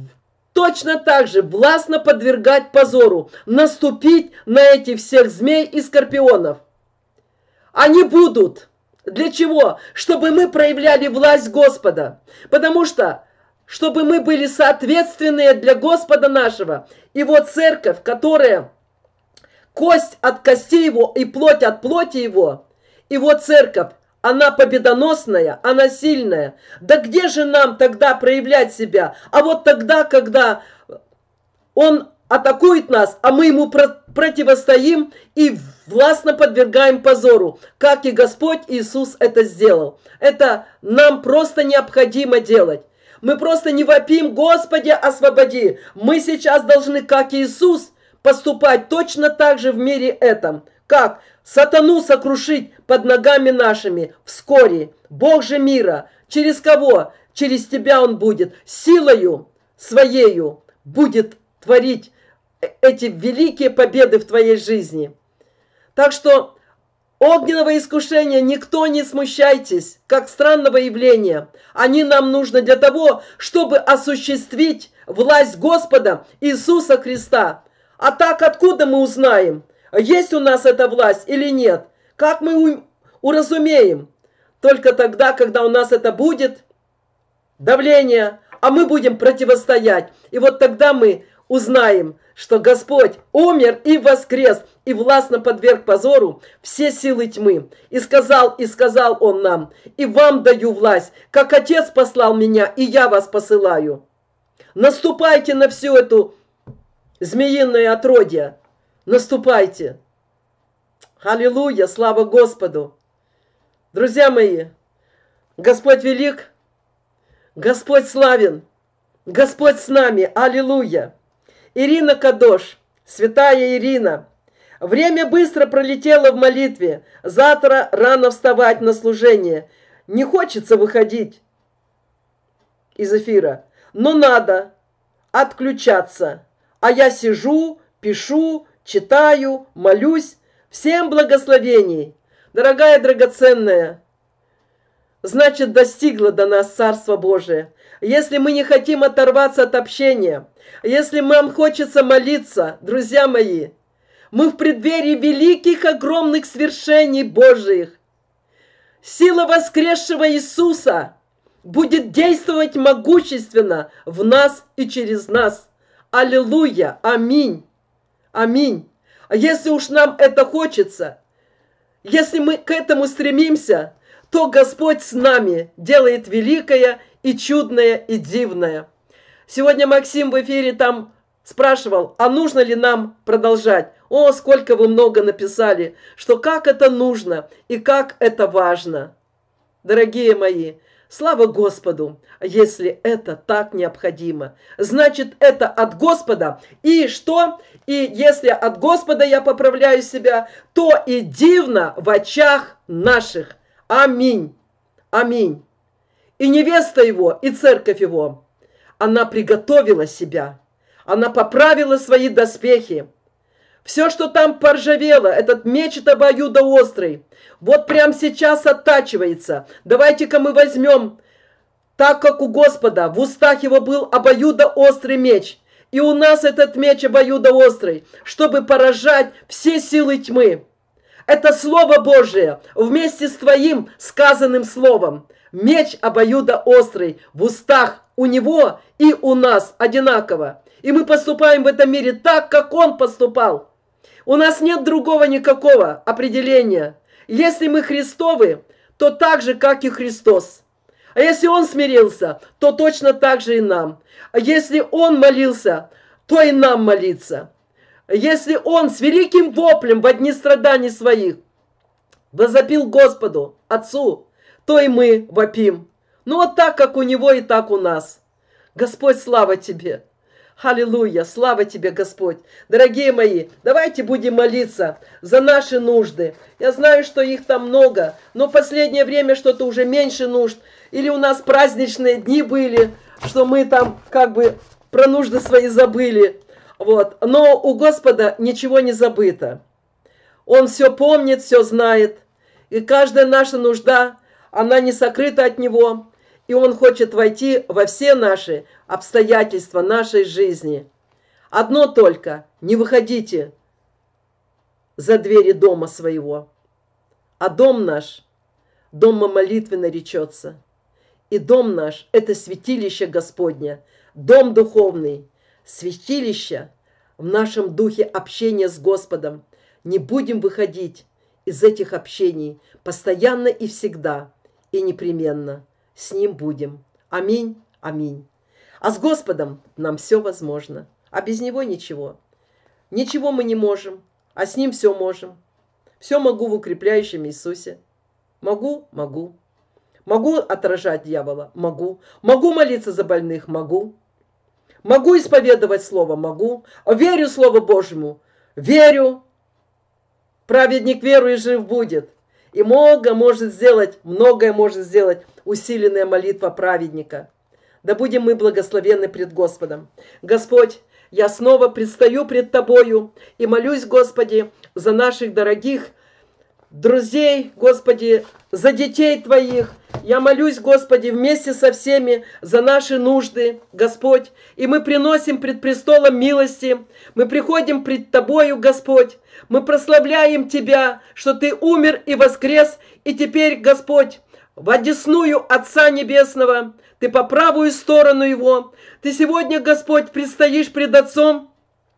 точно так же властно подвергать позору, наступить на этих всех змей и скорпионов. Они будут. Для чего? Чтобы мы проявляли власть Господа. Потому что, чтобы мы были соответственные для Господа нашего. Его церковь, которая... Кость от кости его и плоть от плоти его. Его церковь, она победоносная, она сильная. Да где же нам тогда проявлять себя? А вот тогда, когда Он атакует нас, а мы ему про противостоим и властно подвергаем позору, как и Господь Иисус это сделал. Это нам просто необходимо делать. Мы просто не вопим: Господи, освободи. Мы сейчас должны, как Иисус, поступать точно так же в мире этом. Как? Сатану сокрушить под ногами нашими вскоре. Бог же мира. Через кого? Через тебя он будет. Силою своею будет творить эти великие победы в твоей жизни. Так что огненного искушения никто не смущайтесь, как странного явления. Они нам нужны для того, чтобы осуществить власть Господа Иисуса Христа. А так откуда мы узнаем, есть у нас эта власть или нет? Как мы уразумеем? Только тогда, когда у нас это будет давление, а мы будем противостоять. И вот тогда мы узнаем, что Господь умер и воскрес, и властно подверг позору все силы тьмы. И сказал, и сказал Он нам: и вам даю власть, как Отец послал меня, и я вас посылаю. Наступайте на всю эту змеиное отродье. Наступайте. Аллилуйя, слава Господу. Друзья мои, Господь велик, Господь славен, Господь с нами. Аллилуйя. Ирина Кадош, святая Ирина. Время быстро пролетело в молитве. Завтра рано вставать на служение. Не хочется выходить из эфира, но надо отключаться. А я сижу, пишу, читаю, молюсь. Всем благословений. Дорогая, драгоценная, значит, достигло до нас Царство Божие. Если мы не хотим оторваться от общения, если нам хочется молиться, друзья мои, мы в преддверии великих, огромных свершений Божиих. Сила воскресшего Иисуса будет действовать могущественно в нас и через нас. Аллилуйя! Аминь! Аминь! А если уж нам это хочется, если мы к этому стремимся, то Господь с нами делает великое и чудное и дивное. Сегодня Максим в эфире там спрашивал, а нужно ли нам продолжать. О, сколько вы много написали, что как это нужно и как это важно. Дорогие мои, слава Господу, если это так необходимо. Значит, это от Господа. И что? И если от Господа я поправляю себя, то и дивно в очах наших. Аминь. Аминь. И невеста его, и церковь его, она приготовила себя. Она поправила свои доспехи. Все, что там поржавело, этот меч обоюдоострый, вот прямо сейчас оттачивается. Давайте-ка мы возьмем, так как у Господа в устах его был обоюдоострый меч, и у нас этот меч обоюдоострый, чтобы поражать все силы тьмы. Это Слово Божие вместе с твоим сказанным словом. Меч обоюдоострый в устах у него и у нас одинаково. И мы поступаем в этом мире так, как он поступал. У нас нет другого никакого определения. Если мы Христовы, то так же, как и Христос. А если он смирился, то точно так же и нам. А если он молился, то и нам молиться. Если он с великим воплем во дни страданий своих возопил Господу, Отцу, то и мы вопим. Ну вот так, как у него, и так у нас. Господь, слава тебе! Аллилуйя! Слава тебе, Господь! Дорогие мои, давайте будем молиться за наши нужды. Я знаю, что их там много, но в последнее время что-то уже меньше нужд. Или у нас праздничные дни были, что мы там как бы про нужды свои забыли. Вот. Но у Господа ничего не забыто. Он все помнит, все знает. И каждая наша нужда, она не сокрыта от Него. И Он хочет войти во все наши обстоятельства нашей жизни. Одно только, не выходите за двери дома своего. А дом наш, домом молитвы наречется. И дом наш – это святилище Господне, дом духовный, святилище в нашем духе общения с Господом. Не будем выходить из этих общений постоянно и всегда, и непременно. С Ним будем. Аминь, аминь. А с Господом нам все возможно. А без Него ничего. Ничего мы не можем, а с Ним все можем. Все могу в укрепляющем Иисусе. Могу? Могу. Могу отражать дьявола? Могу. Могу молиться за больных? Могу. Могу исповедовать Слово? Могу. Верю Слову Божьему? Верю. Праведник верует, жив будет. И много может сделать, многое может сделать усиленная молитва праведника. Да будем мы благословенны пред Господом. Господь, я снова предстаю пред Тобою и молюсь, Господи, за наших дорогих друзей, Господи, за детей Твоих. Я молюсь, Господи, вместе со всеми за наши нужды, Господь. И мы приносим пред престолом милости. Мы приходим пред Тобою, Господь. Мы прославляем Тебя, что Ты умер и воскрес. И теперь, Господь, в одесную Отца Небесного, Ты по правую сторону Его. Ты сегодня, Господь, предстоишь пред Отцом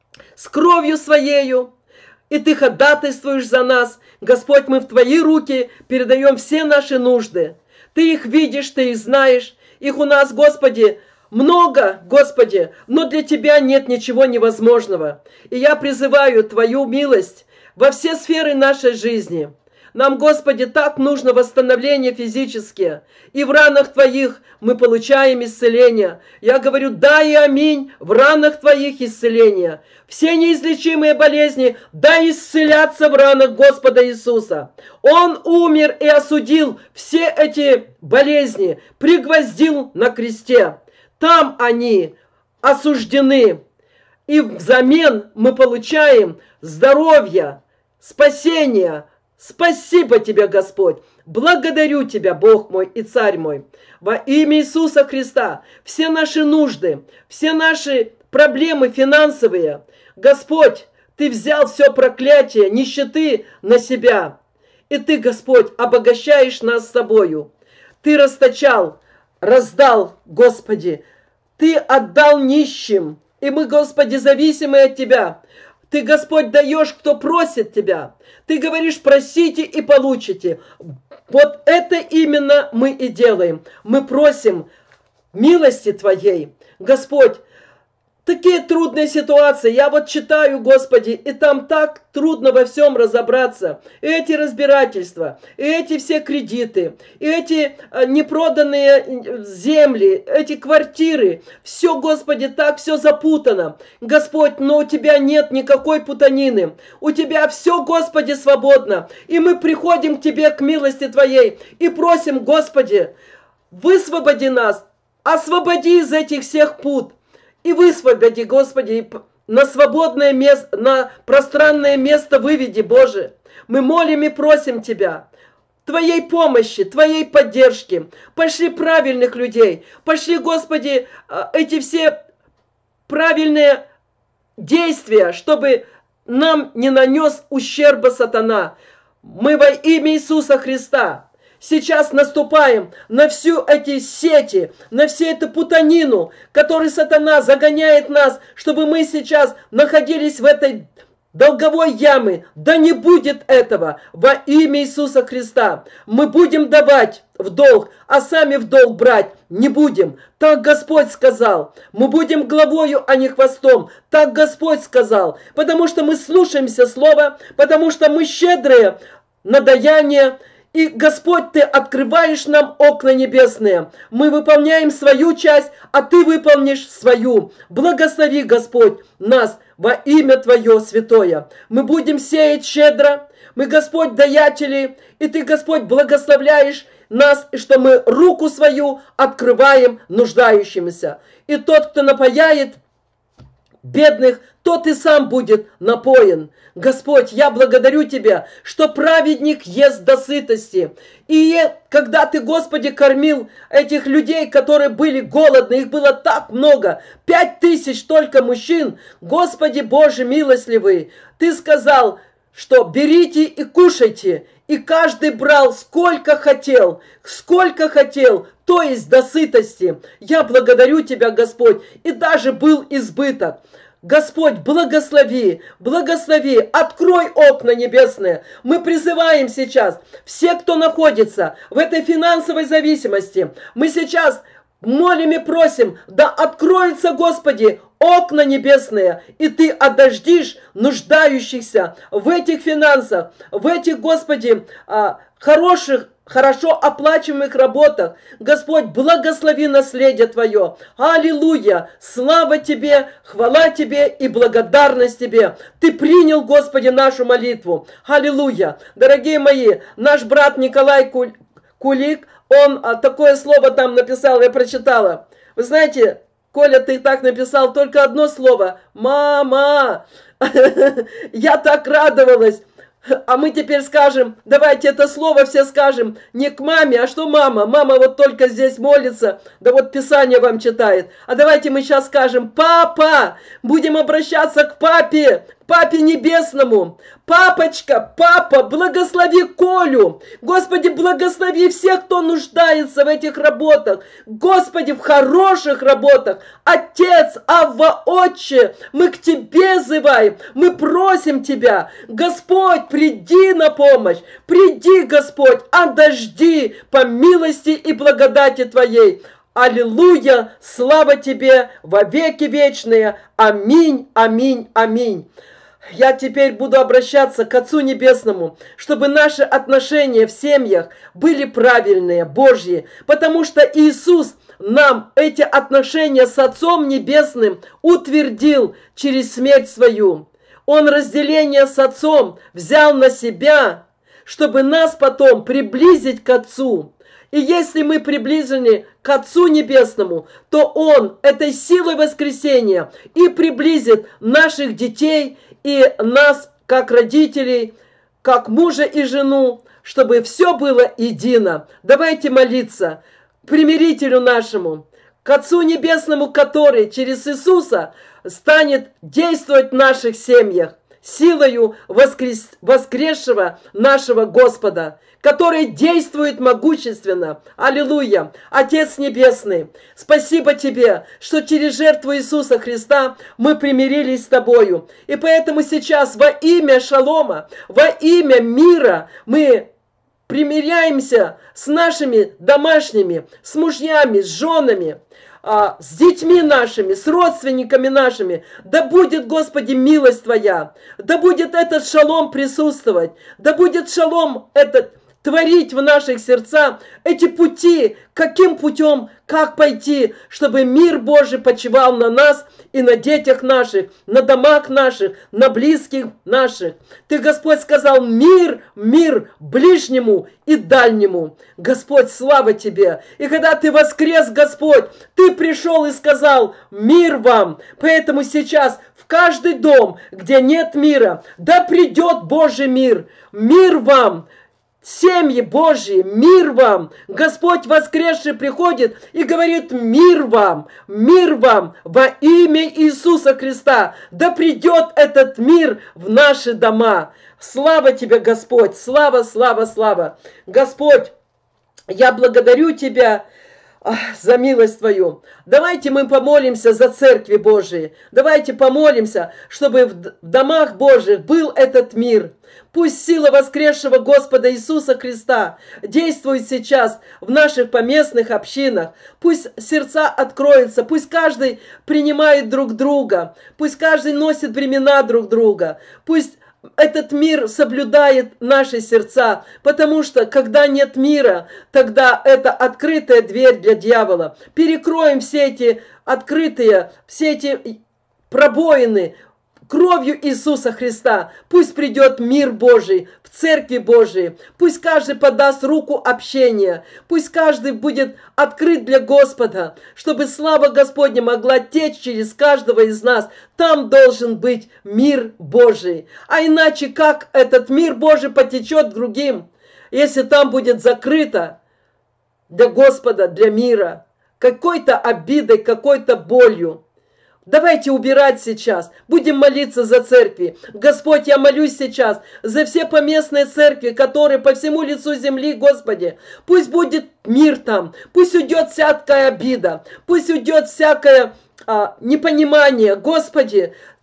с кровью Своею. И Ты ходатайствуешь за нас. Господь, мы в Твои руки передаем все наши нужды. Ты их видишь, Ты их знаешь. Их у нас, Господи, много, Господи, но для Тебя нет ничего невозможного. И я призываю Твою милость во все сферы нашей жизни. Нам, Господи, так нужно восстановление физическое. И в ранах Твоих мы получаем исцеление. Я говорю, да и аминь, в ранах Твоих исцеление. Все неизлечимые болезни, да исцелятся в ранах Господа Иисуса. Он умер и осудил все эти болезни, пригвоздил на кресте. Там они осуждены. И взамен мы получаем здоровье, спасение. Спасибо Тебе, Господь. Благодарю Тебя, Бог мой и Царь мой. Во имя Иисуса Христа все наши нужды, все наши проблемы финансовые. Господь, Ты взял все проклятие, нищеты на себя. И Ты, Господь, обогащаешь нас собою. Ты расточал, раздал, Господи. Ты отдал нищим. И мы, Господи, зависимы от Тебя. Ты, Господь, даешь, кто просит Тебя. Ты говоришь, просите и получите. Вот это именно мы и делаем. Мы просим милости Твоей. Господь, такие трудные ситуации. Я вот читаю, Господи, и там так трудно во всем разобраться. И эти разбирательства, и эти все кредиты, и эти непроданные земли, эти квартиры. Все, Господи, так все запутано. Господь, но у Тебя нет никакой путанины. У Тебя все, Господи, свободно. И мы приходим к Тебе, к милости Твоей, и просим, Господи, высвободи нас, освободи из этих всех пут. И высвободи, Господи, на свободное место, на пространное место выведи, Боже. Мы молим и просим Тебя, Твоей помощи, Твоей поддержки. Пошли правильных людей, пошли, Господи, эти все правильные действия, чтобы нам не нанес ущерба сатана. Мы во имя Иисуса Христа сейчас наступаем на всю эти сети, на всю эту путанину, которой сатана загоняет нас, чтобы мы сейчас находились в этой долговой яме. Да не будет этого во имя Иисуса Христа. Мы будем давать в долг, а сами в долг брать не будем. Так Господь сказал. Мы будем главою, а не хвостом. Так Господь сказал. Потому что мы слушаемся Слова, потому что мы щедрые на даяние. И, Господь, Ты открываешь нам окна небесные. Мы выполняем свою часть, а Ты выполнишь свою. Благослови, Господь, нас во имя Твое святое. Мы будем сеять щедро. Мы, Господь, даятели. И Ты, Господь, благословляешь нас, и что мы руку свою открываем нуждающимся. И тот, кто напояет бедных, тот и сам будет напоен. Господь, я благодарю Тебя, что праведник ест до сытости. И когда Ты, Господи, кормил этих людей, которые были голодны, их было так много, пять тысяч только мужчин, Господи Боже милостливый, Ты сказал, что берите и кушайте. И каждый брал сколько хотел, сколько хотел, то есть до сытости. Я благодарю Тебя, Господь, и даже был избыток. Господь, благослови, благослови, открой окна небесные. Мы призываем сейчас все, кто находится в этой финансовой зависимости. Мы сейчас молим и просим, да откроются, Господи, окна небесные, и Ты отождишь нуждающихся в этих финансах, в этих, Господи, хороших, хорошо оплачиваемых работах. Господь, благослови наследие Твое. Аллилуйя! Слава Тебе, хвала Тебе и благодарность Тебе. Ты принял, Господи, нашу молитву. Аллилуйя! Дорогие мои, наш брат Николай Кулик, он такое слово там написал, я прочитала. Вы знаете, Коля, ты так написал только одно слово. Мама! Я так радовалась. А мы теперь скажем, давайте это слово все скажем, не к маме, а что мама? Мама вот только здесь молится, да вот Писание вам читает. А давайте мы сейчас скажем, папа, будем обращаться к папе, к папе небесному. Папочка, папа, благослови Колю. Господи, благослови всех, кто нуждается в этих работах. Господи, в хороших работах. Отец, Авва, Отче, мы к Тебе взываем, мы просим Тебя. Господь, приди на помощь, приди, Господь, отожди по милости и благодати Твоей. Аллилуйя, слава Тебе во веки вечные. Аминь, аминь, аминь. Я теперь буду обращаться к Отцу Небесному, чтобы наши отношения в семьях были правильные, Божьи, потому что Иисус нам эти отношения с Отцом Небесным утвердил через смерть свою. Он разделение с Отцом взял на себя, чтобы нас потом приблизить к Отцу. И если мы приближены к Отцу Небесному, то Он этой силой воскресения и приблизит наших детей и нас, как родителей, как мужа и жену, чтобы все было едино. Давайте молиться примирителю нашему, к Отцу Небесному, который через Иисуса станет действовать в наших семьях, силою воскрес... воскресшего нашего Господа, который действует могущественно. Аллилуйя! Отец Небесный, спасибо Тебе, что через жертву Иисуса Христа мы примирились с Тобою. И поэтому сейчас во имя шалома, во имя мира мы примиряемся с нашими домашними, с мужьями, с женами, с детьми нашими, с родственниками нашими. Да будет, Господи, милость Твоя. Да будет этот шалом присутствовать. Да будет шалом этот творить в наших сердцах эти пути, каким путем, как пойти, чтобы мир Божий почивал на нас и на детях наших, на домах наших, на близких наших. Ты, Господь, сказал мир, мир ближнему и дальнему. Господь, слава Тебе. И когда Ты воскрес, Господь, Ты пришел и сказал мир вам. Поэтому сейчас в каждый дом, где нет мира, да придет Божий мир. Мир вам. Семьи Божьи, мир вам! Господь воскресший приходит и говорит мир вам, мир вам во имя Иисуса Христа. Да придет этот мир в наши дома. Слава Тебе, Господь! Слава, слава, слава! Господь, я благодарю Тебя за милость Твою. Давайте мы помолимся за церкви Божии. Давайте помолимся, чтобы в домах Божьих был этот мир. Пусть сила воскресшего Господа Иисуса Христа действует сейчас в наших поместных общинах. Пусть сердца откроются, пусть каждый принимает друг друга, пусть каждый носит бремена друг друга, пусть этот мир соблюдает наши сердца, потому что, когда нет мира, тогда это открытая дверь для дьявола. Перекроем все эти открытые, все эти пробоины кровью Иисуса Христа. Пусть придет мир Божий в церкви Божией. Пусть каждый подаст руку общения. Пусть каждый будет открыт для Господа, чтобы слава Господня могла течь через каждого из нас. Там должен быть мир Божий. А иначе как этот мир Божий потечет к другим, если там будет закрыто для Господа, для мира, какой-то обидой, какой-то болью? Давайте убирать сейчас. Будем молиться за церкви. Господь, я молюсь сейчас за все поместные церкви, которые по всему лицу земли, Господи. Пусть будет мир там. Пусть уйдет всякая обида. Пусть уйдет всякое а, непонимание. Господи,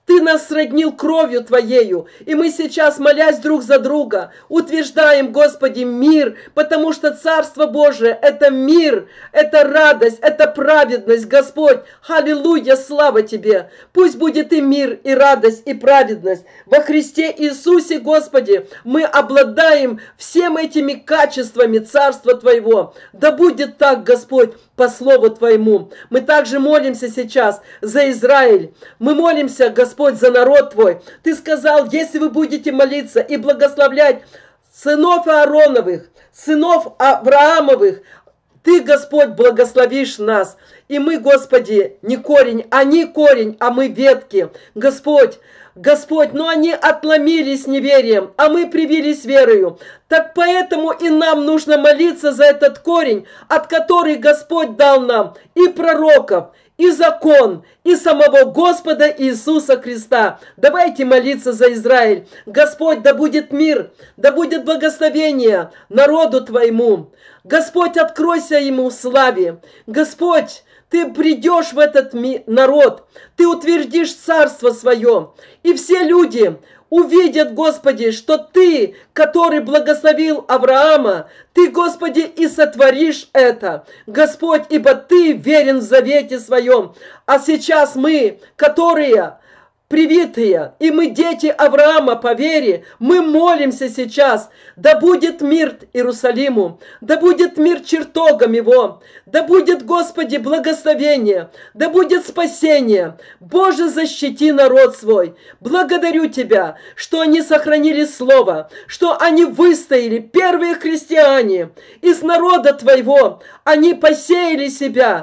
Ты нас сроднил кровью Твоею. И мы сейчас, молясь друг за друга, утверждаем, Господи, мир, потому что Царство Божие – это мир, это радость, это праведность, Господь. Аллилуйя, слава Тебе. Пусть будет и мир, и радость, и праведность. Во Христе Иисусе, Господи, мы обладаем всем этими качествами Царства Твоего. Да будет так, Господь, по Слову Твоему. Мы также молимся сейчас за Израиль. Мы молимся, Господь, за народ Твой. Ты сказал, если вы будете молиться и благословлять сынов Аароновых, сынов Авраамовых, Ты, Господь, благословишь нас. И мы, Господи, не корень, они корень, а мы ветки. Господь, Господь, но они отломились неверием, а мы привились верою. Так поэтому и нам нужно молиться за этот корень, от которого Господь дал нам и пророков, и закон, и самого Господа Иисуса Христа. Давайте молиться за Израиль. Господь, да будет мир, да будет благословение народу Твоему. Господь, откройся ему в славе. Господь, Ты придешь в этот народ, Ты утвердишь царство свое, и все люди увидят, Господи, что Ты, который благословил Авраама, Ты, Господи, и сотворишь это. Господь, ибо Ты верен в завете своем. А сейчас мы, которые привитые, и мы дети Авраама по вере, мы молимся сейчас, да будет мир Иерусалиму, да будет мир чертогам его, да будет, Господи, благословение, да будет спасение. Боже, защити народ свой. Благодарю Тебя, что они сохранили Слово, что они выстояли, первые христиане, из народа Твоего, они посеяли себя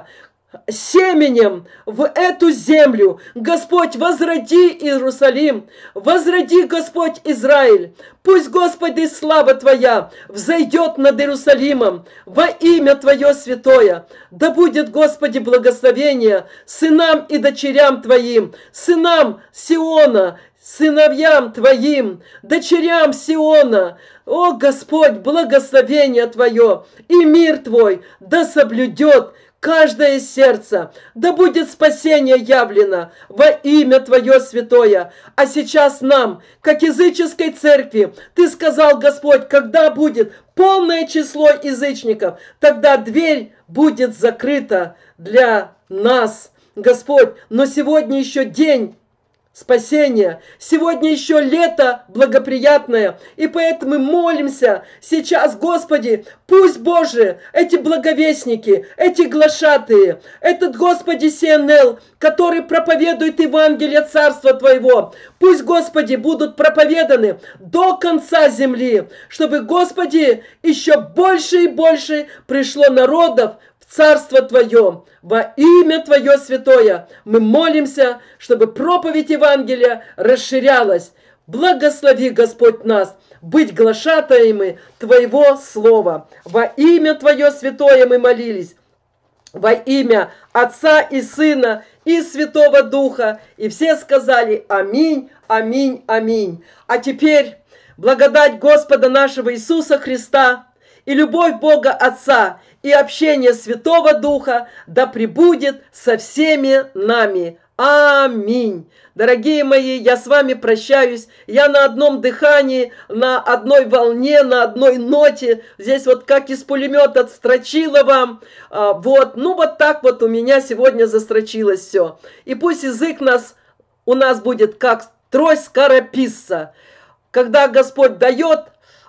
семенем в эту землю. Господь, возроди Иерусалим, возроди, Господь, Израиль. Пусть, Господи, слава Твоя взойдет над Иерусалимом во имя Твое святое. Да будет, Господи, благословение сынам и дочерям Твоим, сынам Сиона, сыновьям Твоим, дочерям Сиона. О, Господь, благословение Твое и мир Твой да соблюдет каждое сердце, да будет спасение явлено во имя Твое святое. А сейчас нам, как языческой церкви, Ты сказал, Господь, когда будет полное число язычников, тогда дверь будет закрыта для нас, Господь. Но сегодня еще день спасения. Сегодня еще лето благоприятное, и поэтому мы молимся сейчас, Господи, пусть, Боже, эти благовестники, эти глашатые, этот, Господи, Си Эн Эл, который проповедует Евангелие Царства Твоего, пусть, Господи, будут проповеданы до конца земли, чтобы, Господи, еще больше и больше пришло народов в Царство Твое. Во имя Твое святое мы молимся, чтобы проповедь Евангелия расширялась. Благослови, Господь, нас быть глашатаями Твоего Слова. Во имя Твое святое мы молились. Во имя Отца и Сына и Святого Духа. И все сказали аминь, аминь, аминь. А теперь благодать Господа нашего Иисуса Христа и любовь Бога Отца и общение Святого Духа да пребудет со всеми нами. Аминь. Дорогие мои, я с вами прощаюсь. Я на одном дыхании, на одной волне, на одной ноте. Здесь вот как из пулемета строчила вам. А, вот, ну вот так вот у меня сегодня застрочилось все. И пусть язык нас, у нас будет как трость скорописца. Когда Господь дает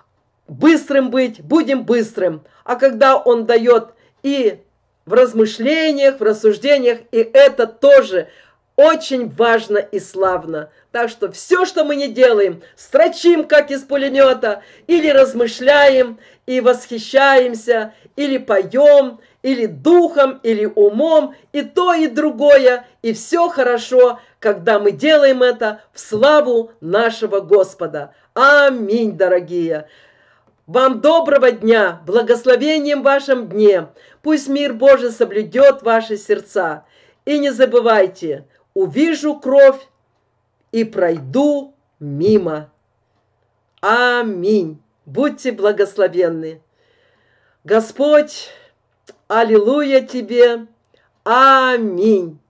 быстрым быть, будем быстрым. А когда Он дает и в размышлениях, в рассуждениях, и это тоже очень важно и славно. Так что все, что мы не делаем, строчим, как из пулемета, или размышляем, и восхищаемся, или поем, или духом, или умом, и то, и другое, и все хорошо, когда мы делаем это в славу нашего Господа. Аминь, дорогие. Вам доброго дня, благословением в вашем дне. Пусть мир Божий соблюдет ваши сердца. И не забывайте, увижу кровь и пройду мимо. Аминь. Будьте благословенны. Господь, аллилуйя Тебе. Аминь.